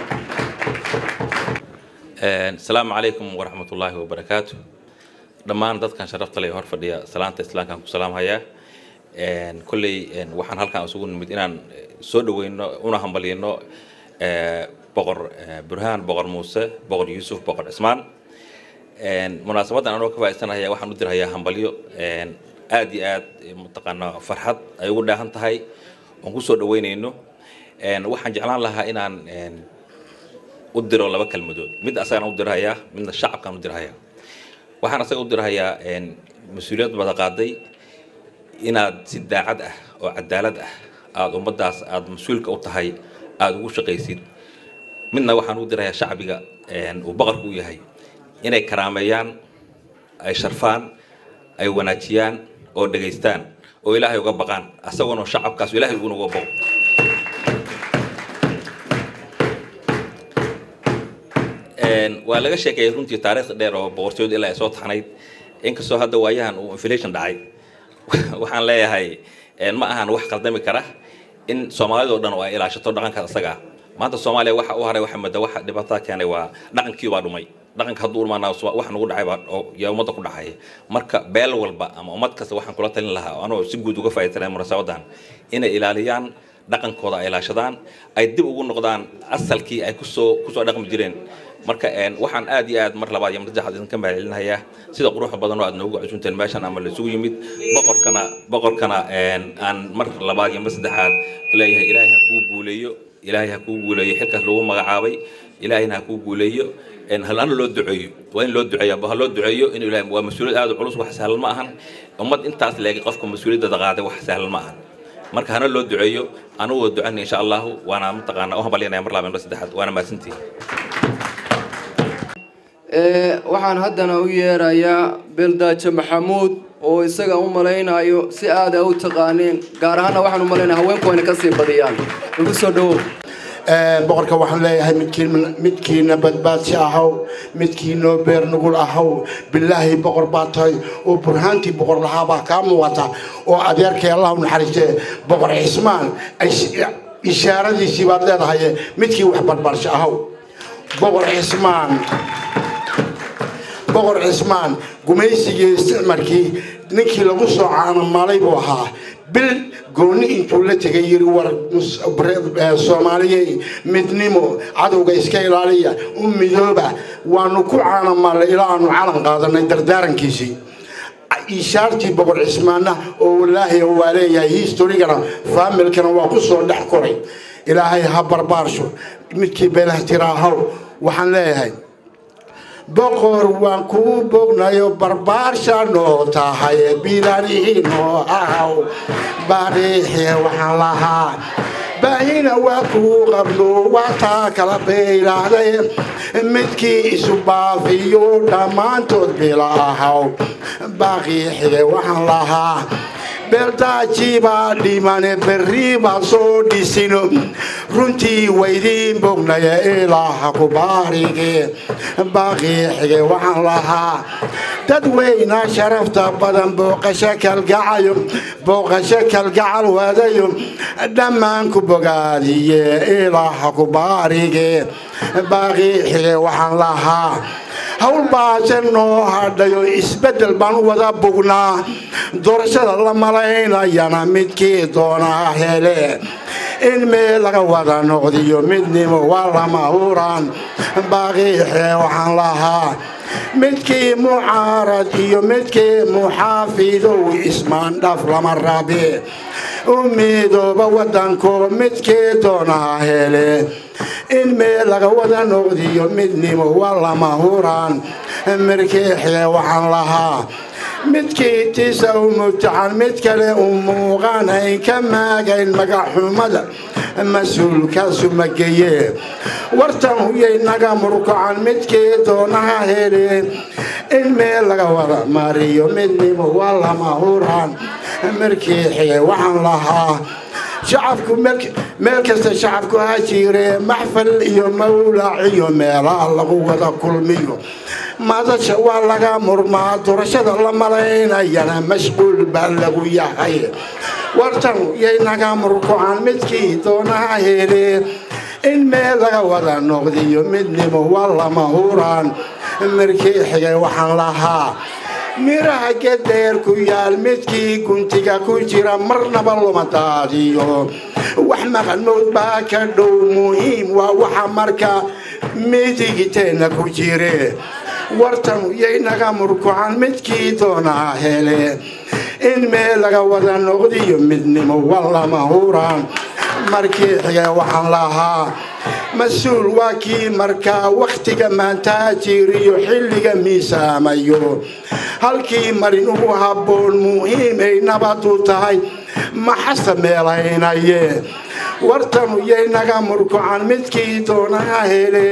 السلام عليكم ورحمة الله وبركاته دمان dadkan sharafta leh hor fadhiya salaanta islaamka ku salaamaya kulli waxaan halkan isugu nimid inaan soo dhaweyno una hambaliyno boqor Burhaan boqor Muuse boqor Yuusuf boqor Ismaan munaasabadan anoo ka faa'iideysanahay waxaan u dirayaa hambaliyo aad iyo aad mutaqana farxad ay ugu dhaahan tahay oo ku soo dhaweynayno waxaan jeclaan lahaa inaan u diro laba kalmadood mid asagana u diraya midna shacabkan u diraya waxaan asaga u dirayaa mas'uuliyad wada qaaday inaad si daacad ah oo cadaalad ah aad ummadaas aad mas'uulka u tahay aad ugu shaqaysid midna waxaan u dirayaa shacbiga uu boqorku u yahay inay karaameeyaan ay sharfaan ay wanaajiyaan oo dhageystaan oo Ilaahay uga baqaan asaguna shacabkaas Ilaahay ugu uga baqo waa laga sheekeeyay runtii taariikhda dheer oo boqortooyada ilaa ay soo taxnayd inkastoo hadda waayahan uu inflation dhacay waxaan leeyahay ma ahan wax qaldami kara in Soomaalidu dhan oo ay ilaashato dhaqanka asaga maanta Soomaaliya waxa uu haray waxa mada waxa dhibaato keenay waa dhaqankii baa dhumay dhaqanka hadduu urmaanaa wax nagu dhacay baa yaa umada ku dhacay marka beel walba ama ummad kasta waxaan kula talin lahaa anoo si guud uga faa'iideysanay munaasabadan inay ilaaliyaan dhaqankooda ay ilaashadaan ay dib ugu noqdaan asalkii ay ku soo dhaqmi jireen marka waxaan aad iyo aad mar labaad iyo mar saddexaad idinka mahadcelinayaa sida quruxda badan oo aad noogu cusubteen meeshan ama la isugu yimid boqorkana aan mar labaad iyo mar saddexaad leeyahay Ilaahay ha kuu guuleeyo xilkaas lagu magacaabay Ilaahayna ha kuu guuleeyo halana loo duceeyo waa in loo duceeyo in Ilaahay waa mas'uuliyad aad u culus wax sahlan ma ahan ummad intaas leeyahay qofka mas'uuliyadda qaaday wax sahlan ma ahan marka hana loo duceeyo anigu ducaan insha Allah waana mutaqaana oo hambaleenaya mar labaad iyo mar saddexaad waana maasantii waxaan haddana u yeerayaa Beeldaaje Maxamuud oo isaga u maleynayo si aad u taqaaneen gaar ahaan waxaan u maleynayaa haweenku inay ka sii badiyaan ugu soo dhawow boqorka waxaan leeyahay midkiina badbaadsi ahaw midkiina beer nugul ahaw bilaahi boqor baatay oo burhaantii boqor lahaa baa ka muuqata oo adeerkay Allah u naxariistay boqor Ismaan ishaaradiisii baad leedahay midkii wax barbaarsho ahaw boqor Ismaan gumaysigii isticmaalkii ninkii lagu soo caanamaalay buu ahaa bil gooni intuu la tagay yiri war Soomaaliyeey midnimo cadowga iska ilaaliya midooba waanu ku caanamaalay ilaa aanu calan qaadanay dardaarankiisii ishaartii boqor Ismaanna oo wallaahi waa leeyahay historigana familkana waa ku soo dhex koray Ilaahay ha barbaarsho midkii beelaha tiraahow waxaan leeyahay boqor waan ku bognayo barbaarsha noo tahay bilaanihiino ahaw baariixi waxaan lahaa baahina waa ku qabno waa taa kala beylaaday midkii isu baafiyo dhammaantood bila ahaw baaqiixi waxaan lahaa Beeldaaje baa dhimane berri baa soo dhisino runtii waydiin bognaya Ilaaha ku baarige baaqiixi waxaan lahaa dadweyna sharafta badan booqasho kalgacal wadayo dhammaan ku bogaadiye Ilaaha ku baarige baaqiixi waxaan lahaa hawl baasan noo hadhayo isbedel baan wada bugnaa doorashada la malaynayana midkii doonaa hele in meel laga wada noqdiyo midnimo waa lama huraan baaqiixee waxaan lahaa midkii mucaarad iyo midkii muxaafidow ismaan dhaf lama rabe umidooba waddankooba midkii doonaha hele in meel laga wada noqdiyo midnimo waa lama huraan markiixee waxaan lahaa midkii tiisa u mutacan mid kale u muuqanayn ka maagayn magaxumada mas-uulkaasu mageye wartan huyay naga murkacan midkii doonaha hele in meel laga wada mariyo midnimo waa lama huraan markiixee waxaan lahaa shacabku meel kasta shacabku ha jiree maxfal iyo mawlac iyo meelaha lagu wada kulmiyo madasha waa laga murmaa doorashada la malaynayana mashquul baa lagu yahay wartan yay naga murkucan midkii doonaha hele in meel laga wada noqdiyo midnimo waa lama huraan markiixee waxaan lahaa miraha gedeer ku yaal midkii guntiga ku jira marnaba luma daadiyo wax maqan mowd baa ka dhow muhiim waa waxa marka midigiteena ku jire wartan yay naga murkucan midkii doonaha hele in meel laga wada noqdiyo midnimo waa lama huraan markiixee waxaan lahaa mas-uul waa kii markaa wakhtiga maantaa jiriyo xilliga miisaamayo halkii marin ugu habboon muhiimay nabadu tahay maxasa meelaynaye wartanu yay naga murkucan midkii doonaha hele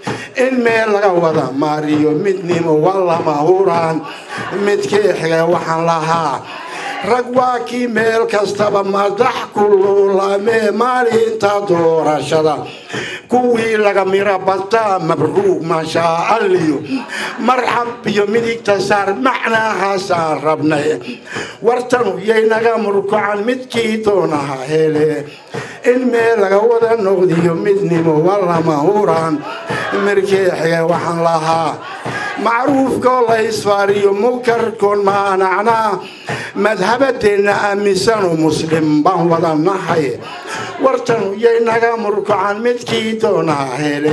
in meel laga wada mariyo midnimo waa lama huraan midkiixee waxaan lahaa rag waa kii meel kastaba madax ku luulamee maalinta doorashada kuwii laga miro bataa mabruuq maashaa alliyo marxab iyo midigta saar macnaahaasaan rabnay wartanu yay naga murkucan midkii doonaha hele in meel laga wada noqdiyo midnimo waa lama huraan markiixee waxaan lahaa macruufkoo la isfaariyo munkarkoon maanacnaa madhabadeenna aaminsanu muslim baan wada nahay wartanu yay naga murkucan midkii doonaha hele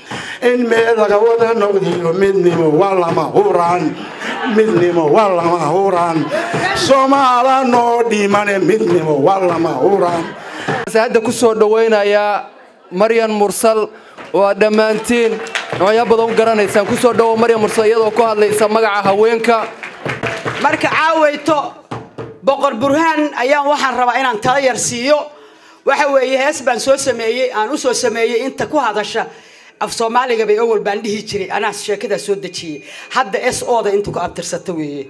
in meel laga wada noqdiyo midnimo waa lama huraan midnimo waa lama huraan Soomaala noo dhimane midnimo waa lama huraan hadda ku soo dhaweynayaa Maryan Mursal oo dhammaantiin nooya badan garanaysaan ku soo dhawo Maryan Mursal iyadoo ku hadlaysa magaca haweenka marka caawayto boqor burhaan ayaan waxaan rabaa inaan tala yar siiyo waxa weeye hees baan soo sameeyay aan u soo sameeyay inta ku hadasha af Soomaaliga bay awal baan dhihi jiray anaa sheekada soo dajiyay hadda SO da inta ku abtirsato weeye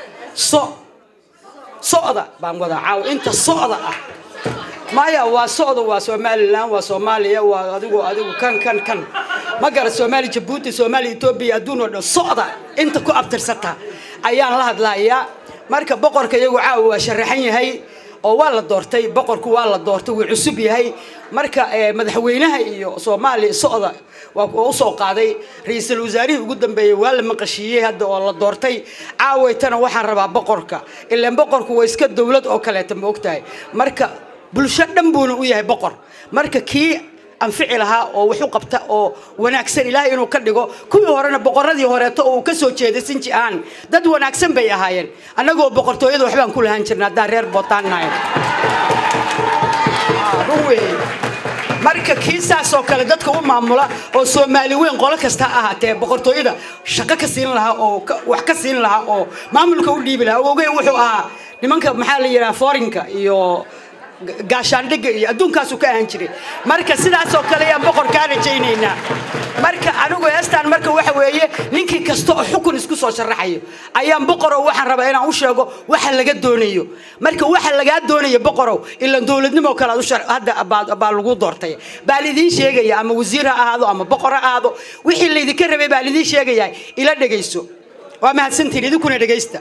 socda baan wada caaw inta socda ah maya waa socda waa Somaliland waa Soomaaliya waa adigu kan ma gara Soomaali Djibouti Soomaali Ethiopia aduuno dhan socda inta ku abtirsata ayaan la hadlayaa marka boqorka iyagu caaw waa sharaxan yahay oo waa la doortay boqorku waa la doortay wuu cusub yahay marka madaxweynaha iyo Soomaali socda waa oo soo qaaday ra'iisul wasaarihi ugu dambeeyay waa la maqashiyay hadda oo la doortay caawaytana waxaan rabaa boqorka ilaa boqorku waa iska dawlad oo kale ta moogtahay marka bulsho dhan buu u yahay boqor marka kii anfici lahaa oo wuxuu qabta oo wanaagsan ilaahay inuu ka dhigo kuwii horena boqoradii horeeto oo ka soo jeeday sinjaan dad wanaagsan bay ahaayeen anagoo boqortooyada waxbaan ku lahaan jirnaa daa reer bootaanaay marka kiisaas oo kale dadka u maamula oo Soomaali weyn qolo kasta ahaatee boqortooyada shaqo ka siin lahaa oo wax ka siin lahaa oo maamulka u dhiibi lahaa ogeey wuxuu ahaa nimanka maxaa la yiraahdaa forinka iyo gaashaandhiga iyo adduunkaas uu ka ahan jiray marka sidaas oo kale aan boqorka rajaynayna marka anigu heestaan marka waxa weeye ninkii kasto oo xukun isku soo sharaxayo ayaan boqorow waxaan rabaa inaan u sheego waxa laga doonayo marka waxa laga doonayo boqorow ila dawladnimo kala u shar hadda baa lagu doortay baa lidin sheegaya ama wasiir ha ahaado ama boqor ha ahaado wixii la idin ka rabay baa lidin sheegaya ila dhageyso waa mahadsantiin idinkuna dhageysta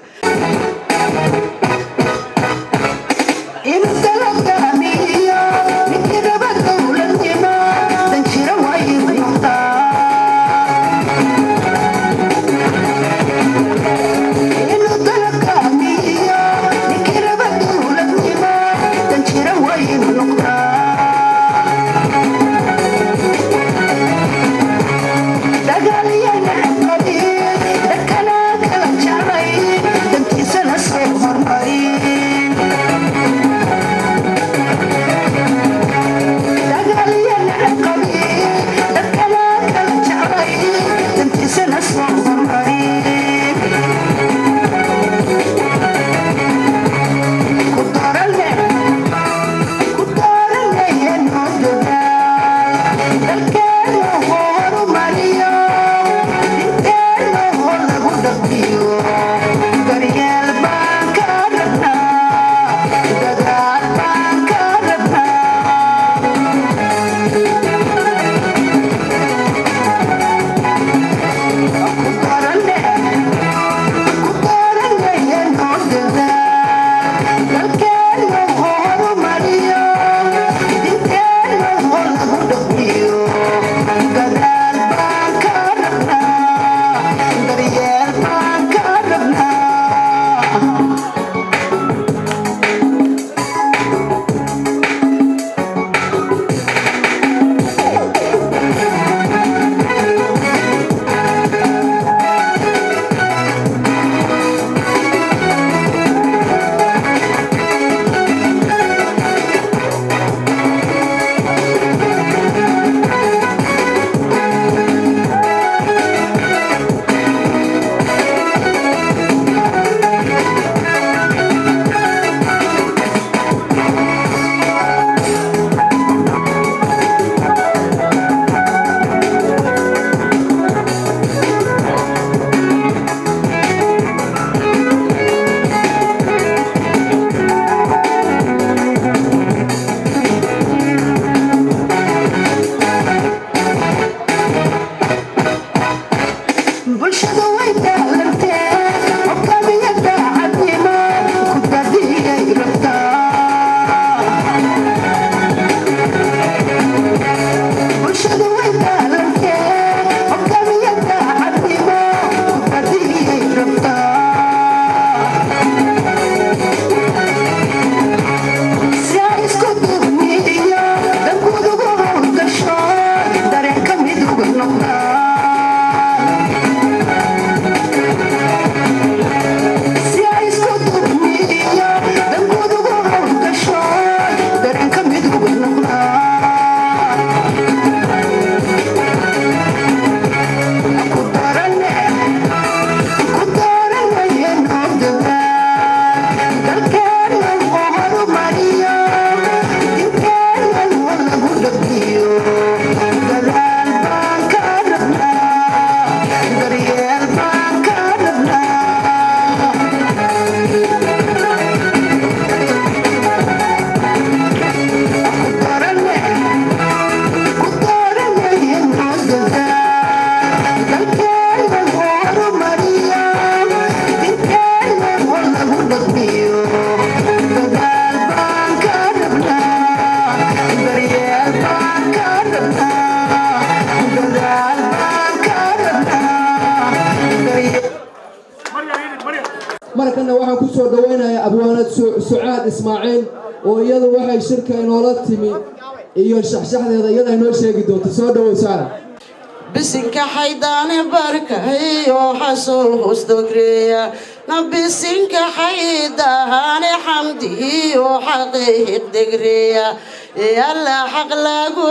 markana waxaan ku soo dhaweynayaa abwaanad Sucaad Ismaaciil oo iyadu waxay shirka inoola timi iyo shaxshaxdeeda iyada inoo sheegi doonto soo dhawow Sucaad bisinka xaydaane barkayo xasuus dogreya nabisinka xaydaane xamdiyo xaqiiq degreya yalla xaq lagu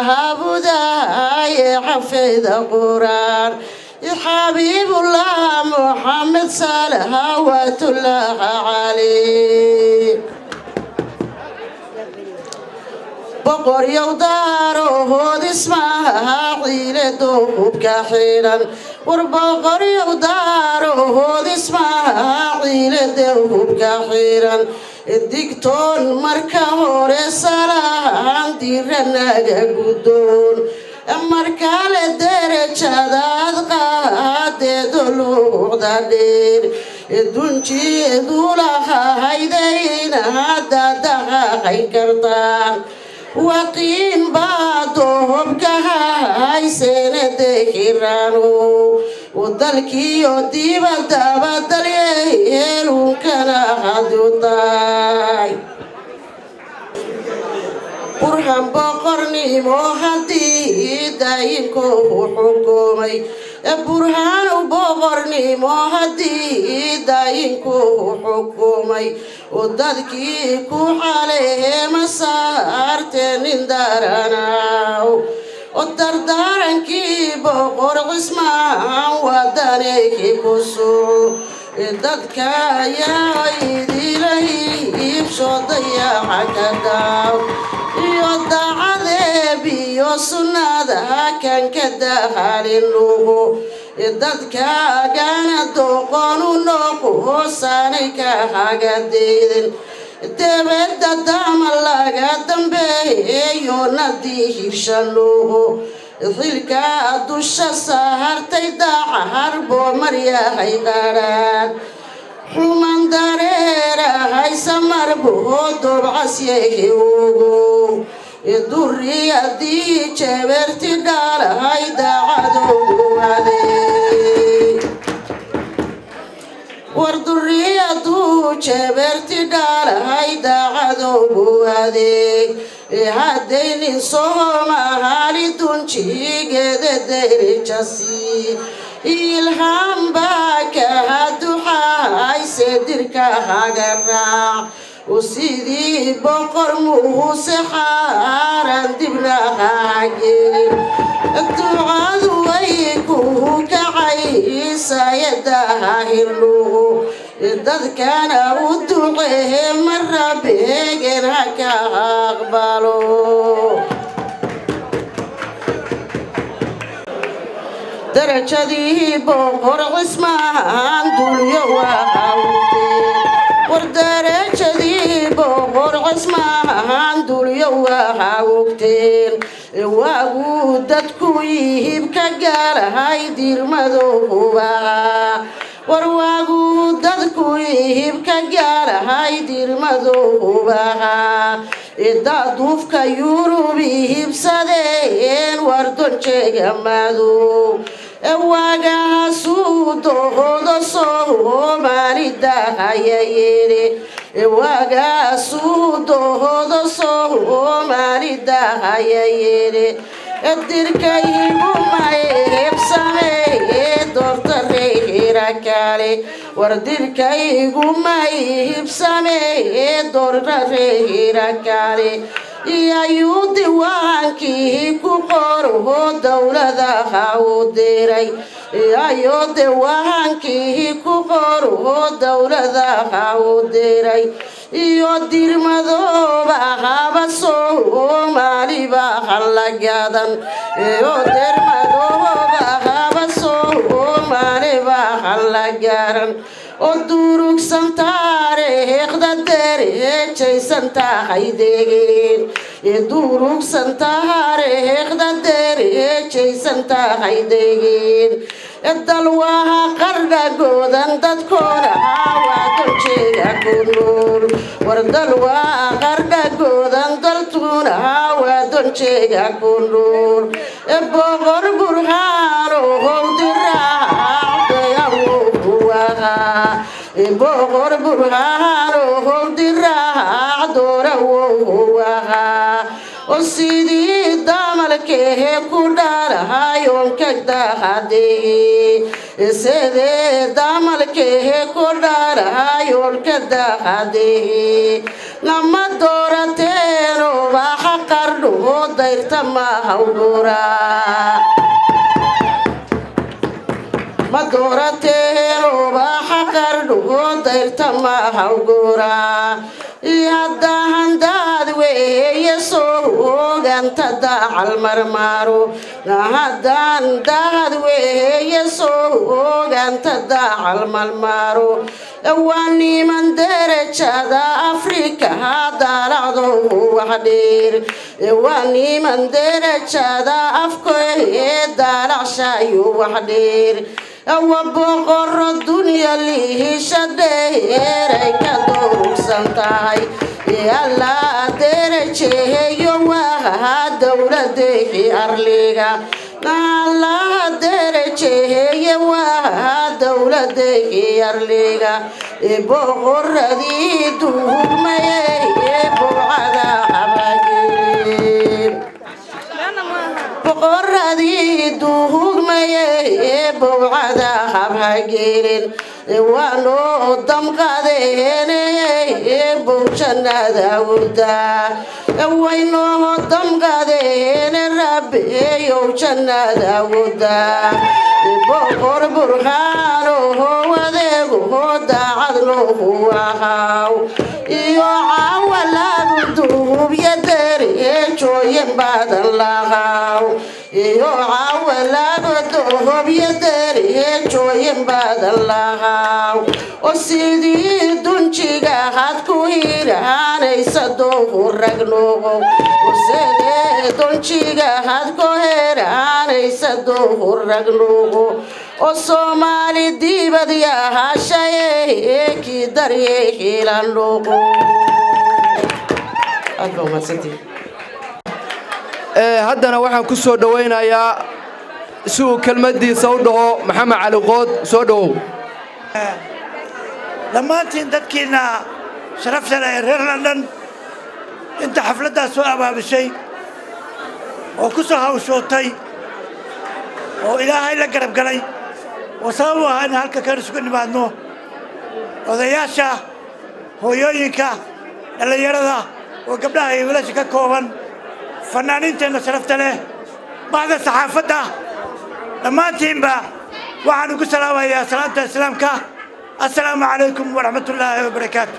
caabudaay xafida quraan حبيب الله محمد صلوات الله عليه بقر يودارو هود اسماعيل دوب كحيلا وربقر يودارو هود اسماعيل دوب كحيلا الدكتور مركه رسالة ديرنا قدون مركال درجات قاد دلوع دليل دونشي دولها هيدين هذا دهاي كرتان وقين بعضهم كهاي سنة كيرانو ودلكي يودي بدل يلون كان هدوتاي برهان بقرني موهدي داينكو حكومي برهان بقرني موهدي داينكو حكومي ودادكي كو عليه مسارتين داراناو ودردارنكي بقر عثمان ودانيكي كسو دادك يا عيدي لهيب شوضيا حكداو يوضع عذابي وصناد كان كدهال اللغو دادك كان دوقان النقو سانيك حقديد تبدا دام الله قدم به يوناديه شلوغو ذلك دوش سهر تيدا حربو مريا هيغاران حمان داريرا هاي سمر بهودو بعسيه وغو الدرية دي جبرتي دار هاي دعادو عليك والدرية دو جبرتي دار هاي دعادو عليك هادين صوما هالي دونشي قد دير جاسي إلهام باك هادو حاي سدرك هاقرع وسيدي بقر موسى حارن دبنا هاقي الدعاء ويكو كعيسى يدها هلو داد كان ودعيه مرة بيقرك أقبلو درجتي بقر عثمان دنيا وهاوتين ودرجتي بقر عثمان دنيا وهاوتين waagu dadku iibka gaalahay dirmadooba war waagu dadku iibka gaalahay dirmadooba daadufka yurub iibsadeen wardonjeega madow waagahaasuu doohooda soomaalida hayayere waagahaasuu doohooda soomaalida hayayere dirkaygu maihibsameeye doorta reehira kale war dirkaygu maihibsameeye doorta reehira kale iyayuu diwaankii ku qorho dowladaha u diray iyayuu diwaankii ku qorho dowladaha u diray iyo dirmadooba haba soomaaliba halagadan iyo dirmadooba haba soomaaliba halagaran oo durugsan taariikhda derejaysan tahay degeen durugsan taariikhda derejaysan tahay degeen dalwaha qardhagoodan dadkooda waadojeega ku nool war dalwaha qardhagoodan daltuuna waadojeega ku nool boqor burhaano howdiraadeyawowaha boqor burhaano howdiraadorawowaha oo sidii damalkehe ku dhalahayoon kagdahadee sidee damalkehe ku dhalahayoon kagdahadee nama doorateeno baxa qardhoo dayrta mahawguraa ma doorateeno baxa qardhoo dayrta mahawguraa haddahandaad weeye soo oganta dacal marmaaro haddaan daad weeye soo oganta dacal marmaaro waa niman derajada afrika hadaalacdo wax dheer waa niman derajada afkoe daalacshayo wax dheer wa boqorro dunya lihisha dheeray ka durugsan tahay allaa derajeeyo waa dowladehi arliga allaha derajeeye waa dowladehi arliga boqorradii duhurmaye buucada habageen boqorradii duhurmaye buucada habhageelin waanoo damqadeene bowjanada wurdaa waynoo damqadeene rabbeeyow jannada wurdaa boqor burhaanoho wadeegoho daacadnohu ahaw iyo caawalaadu duubya dereejooyin badan lahaw iyo caawalaadu duubya dereejooyin badan lahaw oo sidii dunjiga had ku hiraanaysa doohu ragnogo sidee dunjiga had ku hiraanaysa doohu ragnogo oo soomaali dibad yahashaye kii darye hilandhogo haddana waxaan ku soo dhawaynayaa si uu kelmadiisa u dhaho maxamed cali qood soo dhawow dhammaantiin dadkiina sharafta leh ee reer london inta xafladdaas soo abaabishay oo ku soo hawshootay oo ilaahay la garab galay oo sabab u ahaa in halka kan isugu nimaadno odayaasha hooyooyinka dhallinyarada oo gabdhaha iyo wiilasha ka kooban fanaaniinteenna sharafta leh bacda saxaafadda dhammaantiinba waxaan ugu salaamayaa salaanta islaamka السلام عليكم ورحمة الله وبركاته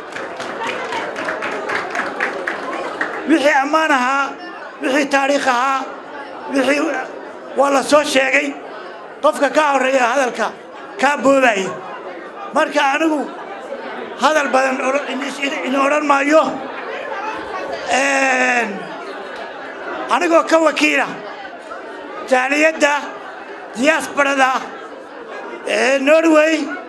وحي أمانها وحي تاريخها وحي والله سو شيء قفك كاوريا هذا كابولاي مركا عنو هذا البدن إن أوران ما يو anigoo ka wakiila jaaliyadda diyaasbarada ee Norway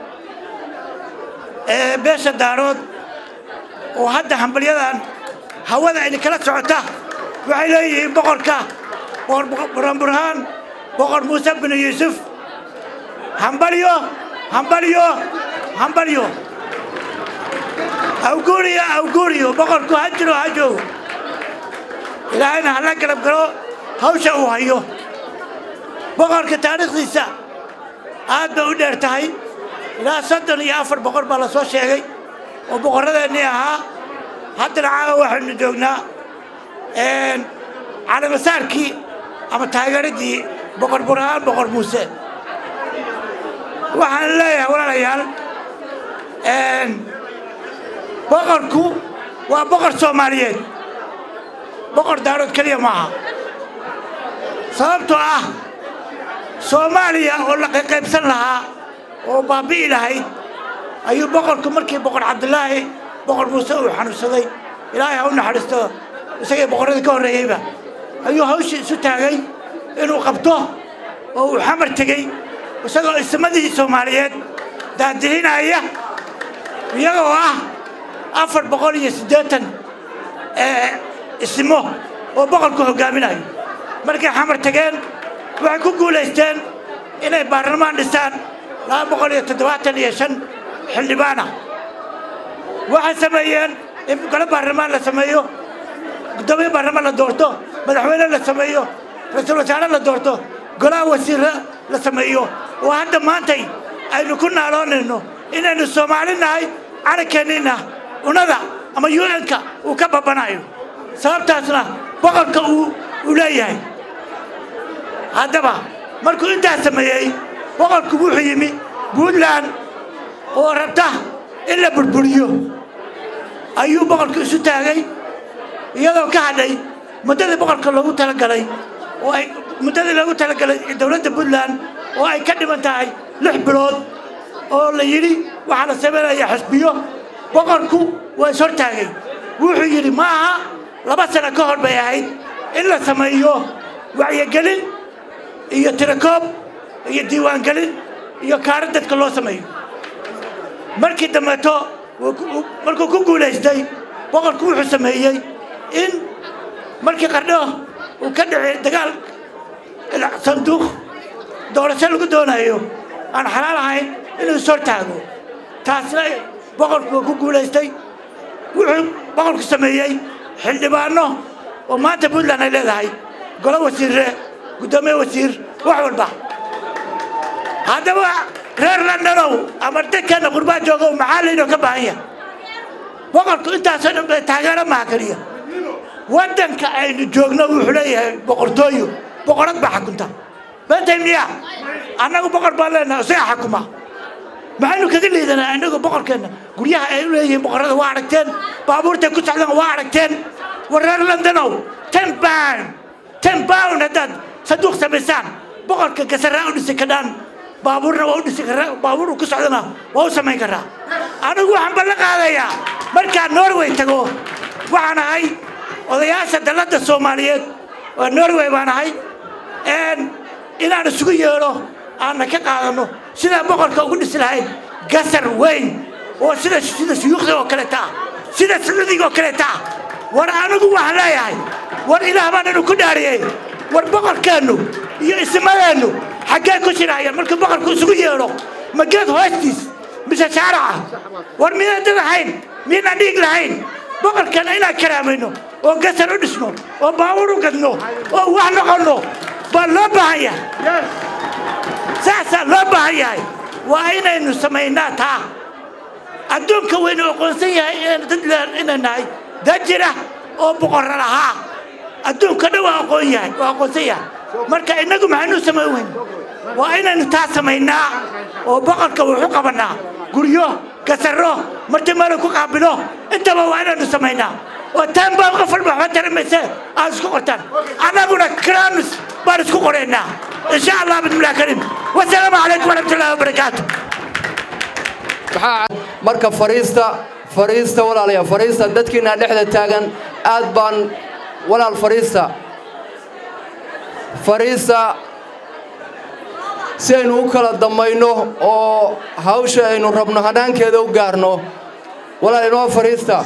ee beesha daarood oo hadda hambalyadan hawada ay kala socota waxay leeyihiin boqorka burhaan boqor Muuse bin Yuusuf hambalyo hambalyo hambalyo awguriyo boqorku hajiro hajo ilaahayna hala garab galo hawsha uu hayo boqorka taariikhdiisa aad bay u dheer tahay ilaa 34 boqor baa la soo sheegay oo boqoradeennii ahaa haddana caawa waxaynu joognaa calaamasaarkii ama taageeradii boqor burhaan boqor muuse waxaan leeyahay walaalayaal boqorku waa boqor Soomaaliyeed boqor daarood kaliya maaha sababtoo ah Soomaaliya oo la qaybsan lahaa oo baabi'i lahayd ayuu boqorku markii boqor Cabdullaahi boqor Muuse uu xanuunsaday ilaahay ha u naxariisto isagii boqorada ka horeeyayba ayuu hawshii isu taagay inuu qabto oo uu xamar tagay isagoo ismadii Soomaaliyeed daadihinaya iyagoo ah 480 ismo oo boqorku hogaaminayo markay xamar tageen waxay ku guuleysteen inay baarlamaan dhisaan 275 xildhibaana waxay sameeyeen in gole baarlamaan la sameeyo gudoomiye baarlamaan la doorto madaxweyne la sameeyo ra'iisul wasaare la doorto golaha wasiirra la sameeyo oo hadda maantay aynu ku naaloonayno inaynu Soomaali nahay arakeennina unada ama UN-ka uu ka babanayo sababtaasna boqorka uu leeyahay haddaba markuu intaas sameeyay boqorku wuxuu yimi Puntland oo rabta in la burburiyo ayuu boqorku isu taagay iyadoo ka hadhay muddadii boqorka loogu talagalay oo ay muddadii loogu talagalay dawladda Puntland oo ay ka dhiman tahay 6 bilood oo la yiri waxa la sameeyaa xisbiyo boqorku waa soo taagay wuxuu yiri maaha 2 sano ka hor bay ahayd in la sameeyo wacyigelin iyo tirakoob iyo diiwaan gelin iyo kaarad dadka loo sameeyo markii dambeeto markuu ku guuleystay boqorku wuxuu sameeyay in markii qardho uu ka dhacay dagaal sanduuq doorasho lagu doonayo aan xalaal ahayn inuu soo taago taasna boqorku ku guuleystay wuxuu boqorku sameeyay xildhibaano oo maanta Puntland ay leedahay golo wasiirre gudoomiye wasiir wax walba haddaba reer London ama dadkana qurbaan jooga maxaa leeyahay ka baahan yahay boqorku intaas oo dhan taageero ma kaliya wadanka aynu joogno wuxuu leeyahay boqortooyo boqorad baa xukunta bantaymiya annagu boqor baa leenahay si xukuma maxaynu kaga leedahay annagu boqorkeena guryaha ay leeyihiin boqorada waa aragteen baabuurta ku socdaan waa aragteen wareer London 10 pound hadad saduq sameysaan boqorka kasara u dhisi kadaan baabuurna waa u dhisi karaa baabuur ku socdana waa u sameyn karaa anigu waxaan ballan qaadayaa markaan Norway tago waxaan ahay odayaasha dalada Soomaaliyeed oo Norway baan ahay inaan isugu yeero aan ka qaadano sida boqorka ugu dhisi lahayd gasar weyn oo sida shuyuukhda oo kale taa sida Sacuudiga oo kale taa war anigu waxaan leeyahay war ilaah baan inuu ku dhaariyay war boqorkeenu iyo ismadeenu xagee ku shiraya markuu boqorku isugu yeero ma geed hoostiis mise shaaraca war miyaan ahayn miyaan dhiig lahayn boqorkeena inaan karaamayno oo gasar u dhisno oo baabuur u gadno oo wax noqono baa loo baahan yahay saasa loo baahan yahay waa inaynu samaynaa taa adduunka weynu aqoonsan yahay inaan nahay dad jira oo boqor lahaa adduunka dhan waa aqoonsan yahay marka inagu maxaynu samayn weyn waa inaynu taa samaynaa oo boqorka wuxuu qabanaa guryo gasaro marti meel ku qaabilo intaba waa inaynu samaynaa oo tan baa qof walba wax tarmaysa aan isku qortaan anaguna kraamis baan isku qoraynaa insha Allah bismillah karim wassalaamu alaykum warahmatullahi wabarakatuh marka fariista walaalayaal fariista dadkiina dhexda taagan aad baan walaal fariista fariisa si aynu u kala dammayno oo hawsha aynu rabno hadhaankeeda u gaarno walaal inoo fariista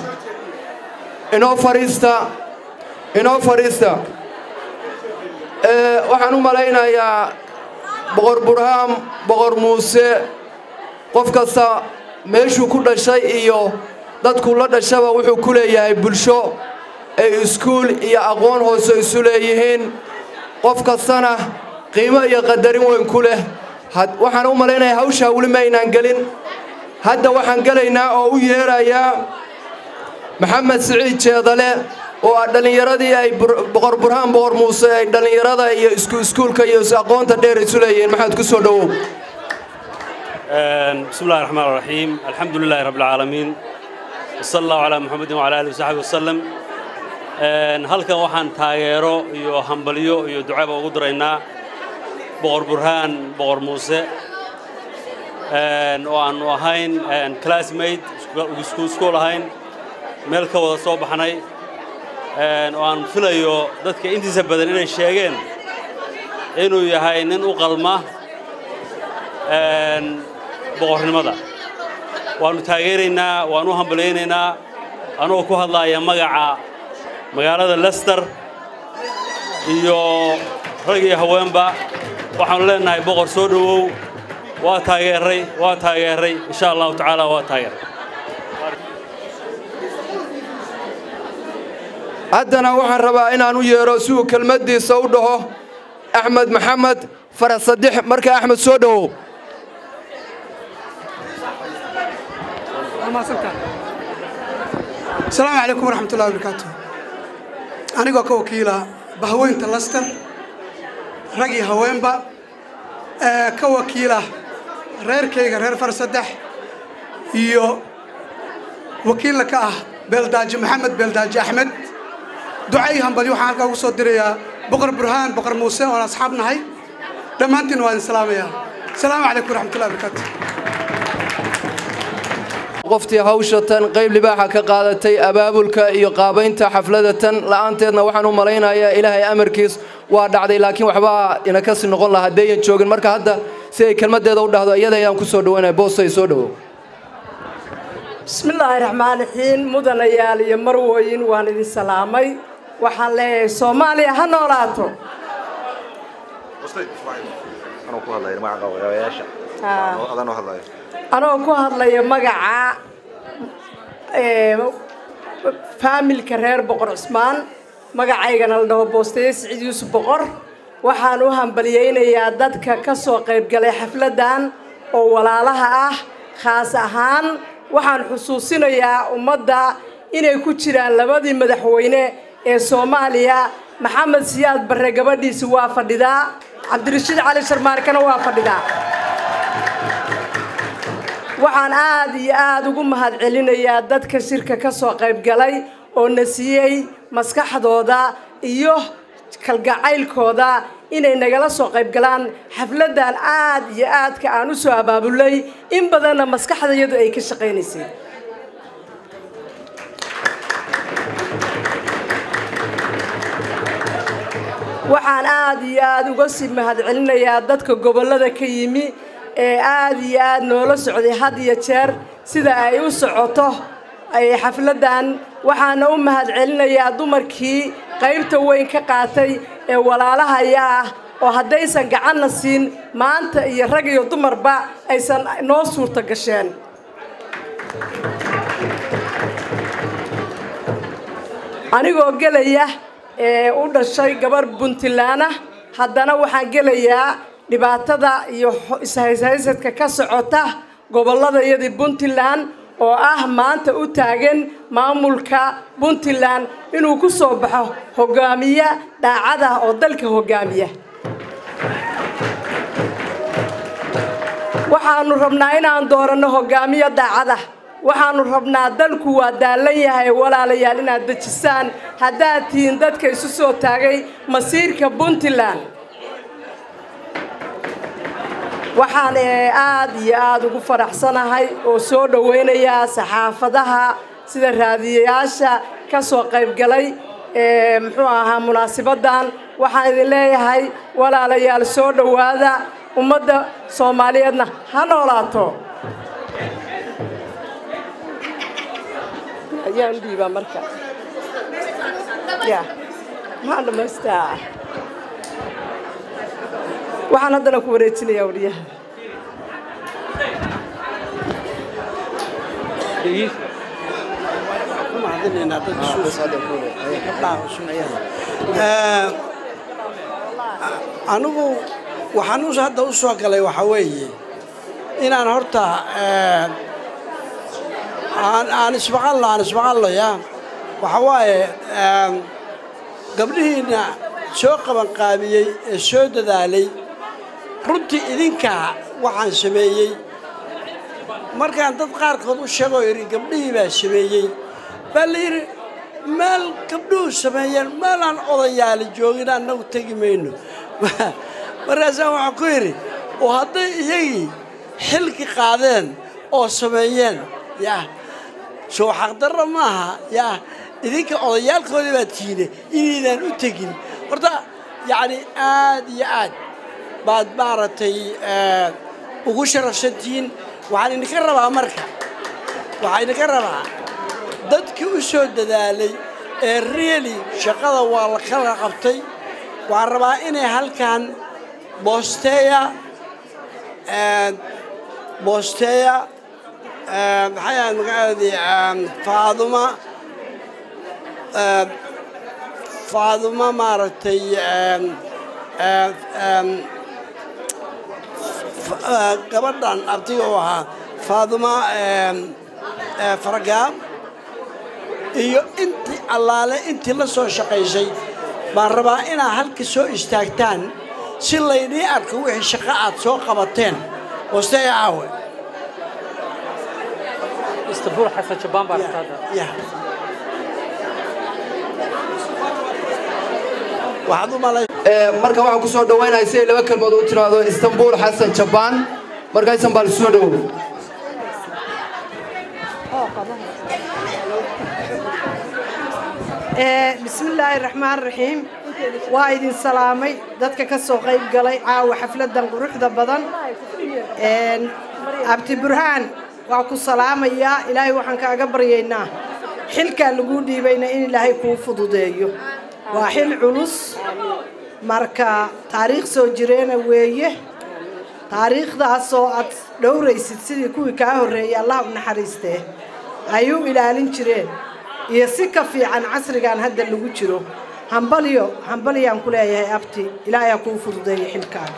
waxaan u malaynayaa boqor burhaan boqor muuse qof kasta meeshuu ku dhashay iyo dadku la dhashaba wuxuu ku leeyahay bulsho ay iskuul iyo aqoon hoose isu leeyihiin qof kastana qiimo iyo qadarin weyn ku leh waxaan u malaynayaa hawshaa weli ma aynaan gelin hadda waxaan gelaynaa oo u yeerayaa maxamed siciid jeedale oo ah dhallinyaradii ay boqor burhaan boqor muuse ay dhallinyarada iyo iskuulka iyo aqoonta dheer isu leeyihiin maxaad ku soo dhowow بسم الله الرحمن الرحيم الحمد لله رب العالمين وصلى الله على محمد وعلى آله وصحبه وسلم halkan waxaan taageero iyo hambalyo iyo ducaba ugu diraynaa boqor burhaan boqor muuse oo aanu ahayn classmate iskuul ahayn meel ka wada soo baxnay oo aan filayo dadka intiisa badan inay sheegeen inuu yahay nin u qalma boqornimada waanu taageeraynaa waanu hambaleynaynaa anoo ku hadlaaya magaca magaalada Leicester iyo rag iyo haweenba waxaanu leenahay boqor soo dhawow waa taageeray insha Allah taala waa taageeray haddana waxaan rabaa inaan u yeero si uu kelmaddiisa u dhaho axmed maxamed faras saddex marka axmed soo dhawow السلام عليكم ورحمة الله وبركاته أنا كوكيلة بهوين تلستر رجي هوينبا كوكيلة رير كيغ رير فرصدح يو وكيل كاه بلداج محمد بلداج أحمد دعيهم بليوحان halka ugu soo diraya boqor burhaan boqor muuse oo asxaabna hay dhamaantiin waan salaamaya السلام عليكم ورحمة الله وبركاته qoftii hawshatan qayb libaaxa ka qaadatay abaabulka iyo qaabaynta xafladatan la'aanteedna waxaan u malaynayaa ilaahay amarkiis waa dhacday laakiin waxba ina ka sii noqon lahaa hadeeyan joogin marka hadda si ay kelmadeeda u dhahdo iyada ayaan ku soo dhawaanay boosay soo dhawo bismillaahi raxmaani raxiim mudanayaal iyo marwooyin waan idin salaamay waxaan leeyahay Soomaaliya ha noolaato anoo ku hadlaya magaca familka reer boqor Cusmaan magacaygana la dhaho Boosteeye Siciid Yuusuf Boqor waxaan u hambaliyeynayaa dadka ka soo qayb galay xafladan oo walaalaha ah khaas ahaan waxaan xusuusinayaa ummadda inay ku jiraan labadii madaxweyne ee Soomaaliya Maxamed Siyaad Barre gabadhiisa waa fadhidaa Cabdirashiid Cali Sharmaarkana waa fadhidaa waxaan aad iyo aad ugu mahadcelinayaa dadka shirka ka soo qayb galay oo nasiyay maskaxdooda iyo kalgacaylkooda inay nagala soo qayb galaan xafladan aad iyo aadka aan u soo abaabulay in badanna maskaxdayadu ay ka shaqeynaysay waxaan aad iyo aad uga sii mahadcelinayaa dadka gobolada ka yimi ee aad iyo aad noola socday had iyo jeer sida ay u socoto ay xafladan waxaan u mahadcelinayaa dumarkii qaybta weyn ka qaatay ee walaalahaya ah oo haddaysan gacanna siin maanta iyo rag iyo dumarba aysan noo suurta gasheen anigoo gelaya ee u dhashay gabar Puntland haddana waxaan gelayaa dhibaatada iyo ishaysadka ka socota gobolladayadii Puntland oo ah maanta u taagan maamulka Puntland inuu ku soo baxo hogaamiye daacad ah oo dalka hogaamiya waxaanu rabnaa inaan doorano hogaamiye daacad ah waxaanu rabnaa dalku waa daalan yahay walaalayaal inaad dejisaan haddaad tihiin dadka isu soo taagay masiirka Puntland waxaan aad iyo aad ugu faraxsanahay oo soo dhaweynayaa saxaafadaha sida raadiyayaasha ka soo qayb galay muxuu ahaa munaasabaddan waxaan idin leeyahay walaalayaal soo dhowaada ummadda Soomaaliyeedna ha noolaato ayaan dhiiba marka ma dhameystaa waxaan haddana ku wareejinayaa wariyaha anigu waxaan hadda u soo galay waxa weeye inaan horta aan ismaqalno ya waxa waaye gabdhihiina soo qaban qaabiyey ee soo dadaalay runtii idinka waxaan sameeyey markaan dad qaarkood u sheego yiri gabdhihii baa sameeyey baa la yiri meel gabdhuhu sameeyeen meel aan odayaal joogin annagu tegi mayno markaasaan waxaan ku yiri oo hadday iyagii xilki qaadeen oo sameeyeen yaa soo xaqdarro maaha yaa idinka odayaalkoodii baa tiine inaydaan u tegin horta yacni aad iyo aad baad maaragtay ugu sharafsantihiin waxaan idinka rabaa marka waxaan idinka rabaa dadkii u soo dadaalay ee really shaqada waa la kala qabtay waxaan rabaa inay halkan boosteeya maxay ahayd magacadeedii faaduma maaragtay gabadhan abtiga u ahaa faaduma faragaab iyo intii allaale intii la soo shaqaysay baan rabaa inaad halka soo istaagtaan si laydii arko wixii shaqo aad soo qabateen hoosteeya caawe اسطنبول حسن شبان بارتادا marka waxaan ku soo dhawaynayaa si laba kalmood u tiraado Istanbul Hassan Jaban marka aysan bal soo dhawo bismillaahir rahmaanir rahiim waa idin salaamay dadka ka soo qayb galay caawa xafladan quruxda badan abti burhaan waa ku salaamayaa ilaahay waxaan kaaga baryaynaa xilka lagu dhiibayna in ilaahay kuu fududeeyo waa xil culus marka taariikh soo jireena weeye taariikhdaas oo aad dhowraysid sidii kuwii kaa horeeyay Allah u naxariistee ayuu ilaalin jireen iyo si ka fiican casrigan hadda lagu jiro hambaliyaan ku leeyahay abti ilaahay kuu fududeeyo xilkaan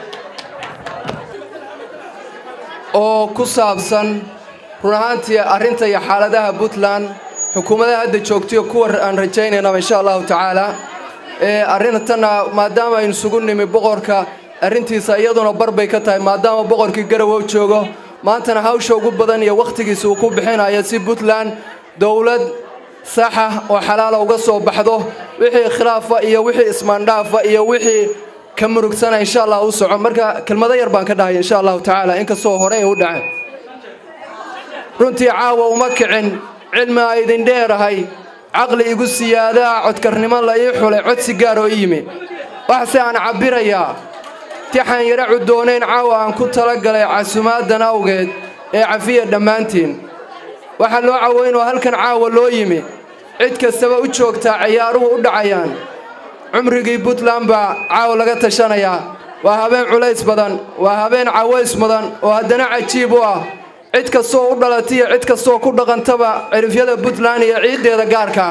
oo ku saabsan runaantii arinta iyo xaaladaha Puntland xukuumadda hadda joogto kuwa aan rajaynayna insha Allah taala arintana maadaama ay isugu nimi boqorka arintiisa iyaduna barbay ka tahay maadaama boqorkii Garowe joogo maantana hawsha ugu badan iyo waqtigiisa uu ku bixinayo si Puntland dawlad sax ah oo xalaal uga soo baxdo wixii khilaafa iyo wixii ismaandhaafa iyo wixii ka murugsana insha Allah u soco marka kelmado yar baan ka dhahay insha Allah taala in ka soo horay u dhacay runtii caawa uma kicin cilmi ay idin dheerahay aqli igu siyaada codkarnimo la ii xulay codsi gaar oo yimi waxse aan cabirayaa tixan yara cudooneyn caawa aan ku talagalay casuumaadan awgeed ee cafiya dhammaantiin waxa loo caawin oo halkan caawa loo yimi cid kastaba u joogta ciyaaruhu u dhacayaan cumrigii Puntland baa caawa laga tashanayaa waa habeen culays badan waa habeen caways mudan oo haddana cajiib u ah cid kastoo u dhalatay cid kastoo ku dhaqantaba cirifyada Puntland iyo ciideeda gaarka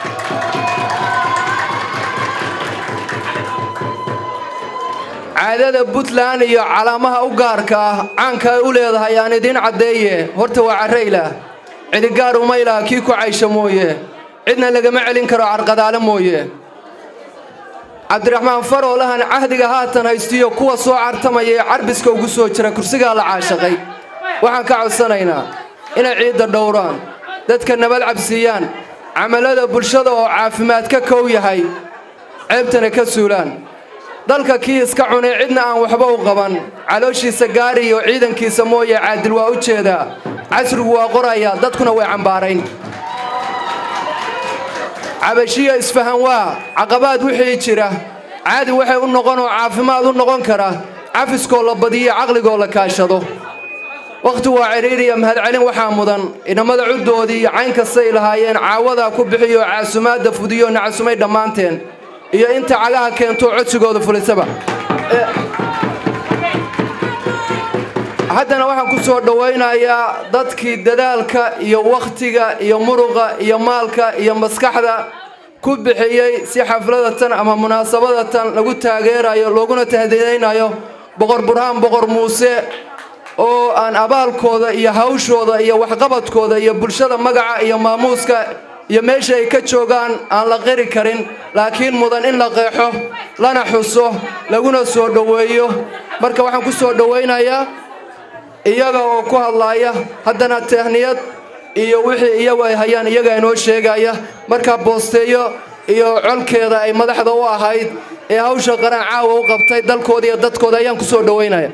caadada Puntland iyo calaamaha u gaarka ah caanka ay u leedahay aan idin cadeeye horta waa careyla cid gaar uma ilaa kii ku caysho mooye cidna lagama celin karo carqadaale mooye Cabdiraxmaan Faroolahan ahdiga haatan haystiyo kuwa soo cartamaya carbiska ugu soo jira kursiga la caashaqay waxaan ka codsanaynaa inay ciidda dhowraan dadka nabad cabsiyaan amalada bulshada oo caafimaad ka koow yahay ceebtana ka suulaan dalka kii iska cunay cidna aan waxba u qaban calooshiisa gaari iyo ciidankiisa mooye caadil waa u jeeda casrigu waa qoraya dadkuna way cambaarayn cabashiya isfahan waa caqabaad wixii jira caadi waxay u noqon oo caafimaad u noqon karaa cafiskoo la badiyo caqligoo la kaashado waqti waa ciriiriya mahadcelin waxaa mudan inamada cuddoodii iyo cayn kastay lahaayeen caawadaa ku bixiyo caasumaadda fudiyo nacasumay dhammaanteen iyo inta cagaha keento codsigooda fulisaba haddana waxaan ku soo dhowaynayaa dadkii dadaalka iyo wakhtiga iyo muruqa iyo maalka iyo maskaxda ku bixiyey si xafladatan ama munaasabadatan lagu taageerayo looguna tahdidaynayo boqor burhaan boqor muuse oo aan abaalkooda iyo hawshooda iyo waxqabadkooda iyo bulshada magaca iyo maamuuska iyo meesha ay ka joogaan aan la qiri karin laakiin mudan in la qeexo lana xuso laguna soo dhoweeyo marka waxaan ku soo dhowaynayaa iyaga oo ku hadlaaya haddana tehniyad iyo wixii iyagu ay hayaan iyaga inoo sheegaya marka boosteeyo iyo colkeeda ay madaxda u ahayd ee hawsha qaran caawa u qabtay dalkooda iyo dadkooda ayaan ku soo dhowaynaya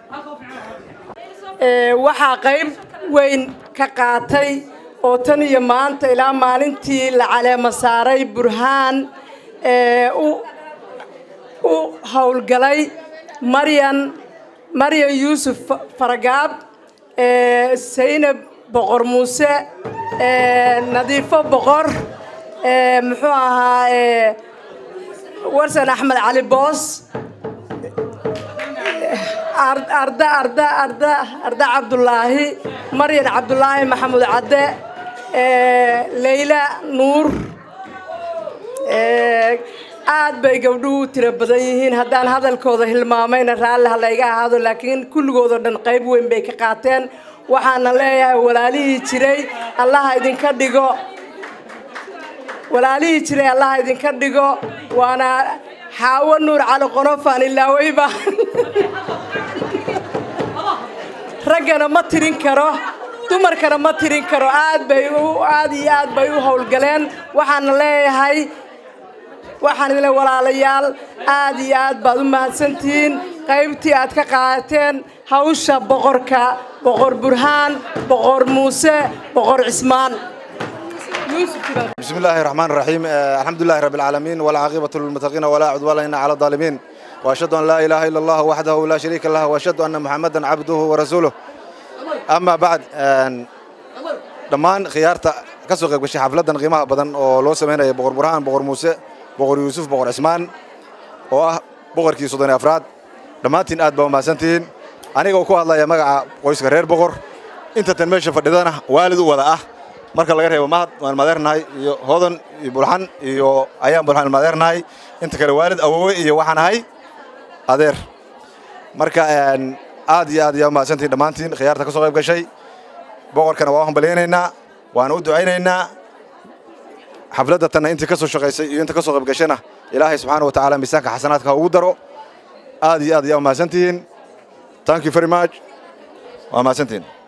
waxaa qayb weyn ka qaatay oo tan iyo maanta ilaa maalintii la caleema saaray burhaan u howlgalay maryan yuusuf faragaab saynab boqor muuse nadiifo boqor muxuu ahaa warsan axmed cali boos arda cabdulaahi maryan cabdulaahi maxamuud cadde leyla nuur aad bay gabdhuhu u tiro badan yihiin haddaan hadalkooda hilmaamayna raalli ha layga ahaado laakiin kulligoodoo dhan qayb weyn bay ka qaateen waxaana leeyahay walaalihii jiray allaha idinka dhigo waana xaawo nuur cali qonofaan ilaaweyba raggana ma tirin karo dumarkana ma tirin karo aad iyo aad bay u howlgaleen waxaana leeyahay waxaan idin walaalayaal aad iyo aad baad u mahadsantihiin qaybtii aad ka qaateen hawsha boqorka boqor burhaan boqor muuse boqor cismaan بسم الله الرحمن الرحيم الحمد لله رب العالمين والعاقبة للمتقين ولا عدوان على الظالمين وأشهد أن لا إله إلا الله وحده لا شريك له وأشهد أن محمدا عبده ورسوله أما بعد دمان خيارته كسوق بشي حفلة قيمة بدن ولو سمينا بقر برهان بقر موسى بقر يوسف بقر عثمان وبقر كي صدني أفراد دمانتين أدب وما سنتين أنا أقول الله يا مجا قويس كرير بقر أنت تنمشي فردنا والد ولا marka laga reebo mahad waan madeernahay iyo hodan iyo burhan iyo ayaan burhan madeernahay inta kale waalid awoowe iyo waxaan ahay adeer marka aad iyo aad ma santii dhamaantiin khiyaarta ka soo qayb gashay boqorkana waa hambaleynaynaa waan u ducaynaynaa xafladda tan intii ka soo shaqeysay iyo inta ka soo qayb gashayna ilaahay subhanahu wa ta'ala miisaanka xasanaadka ugu daro aad iyo aad ma santiin thank you very much waa ma santiin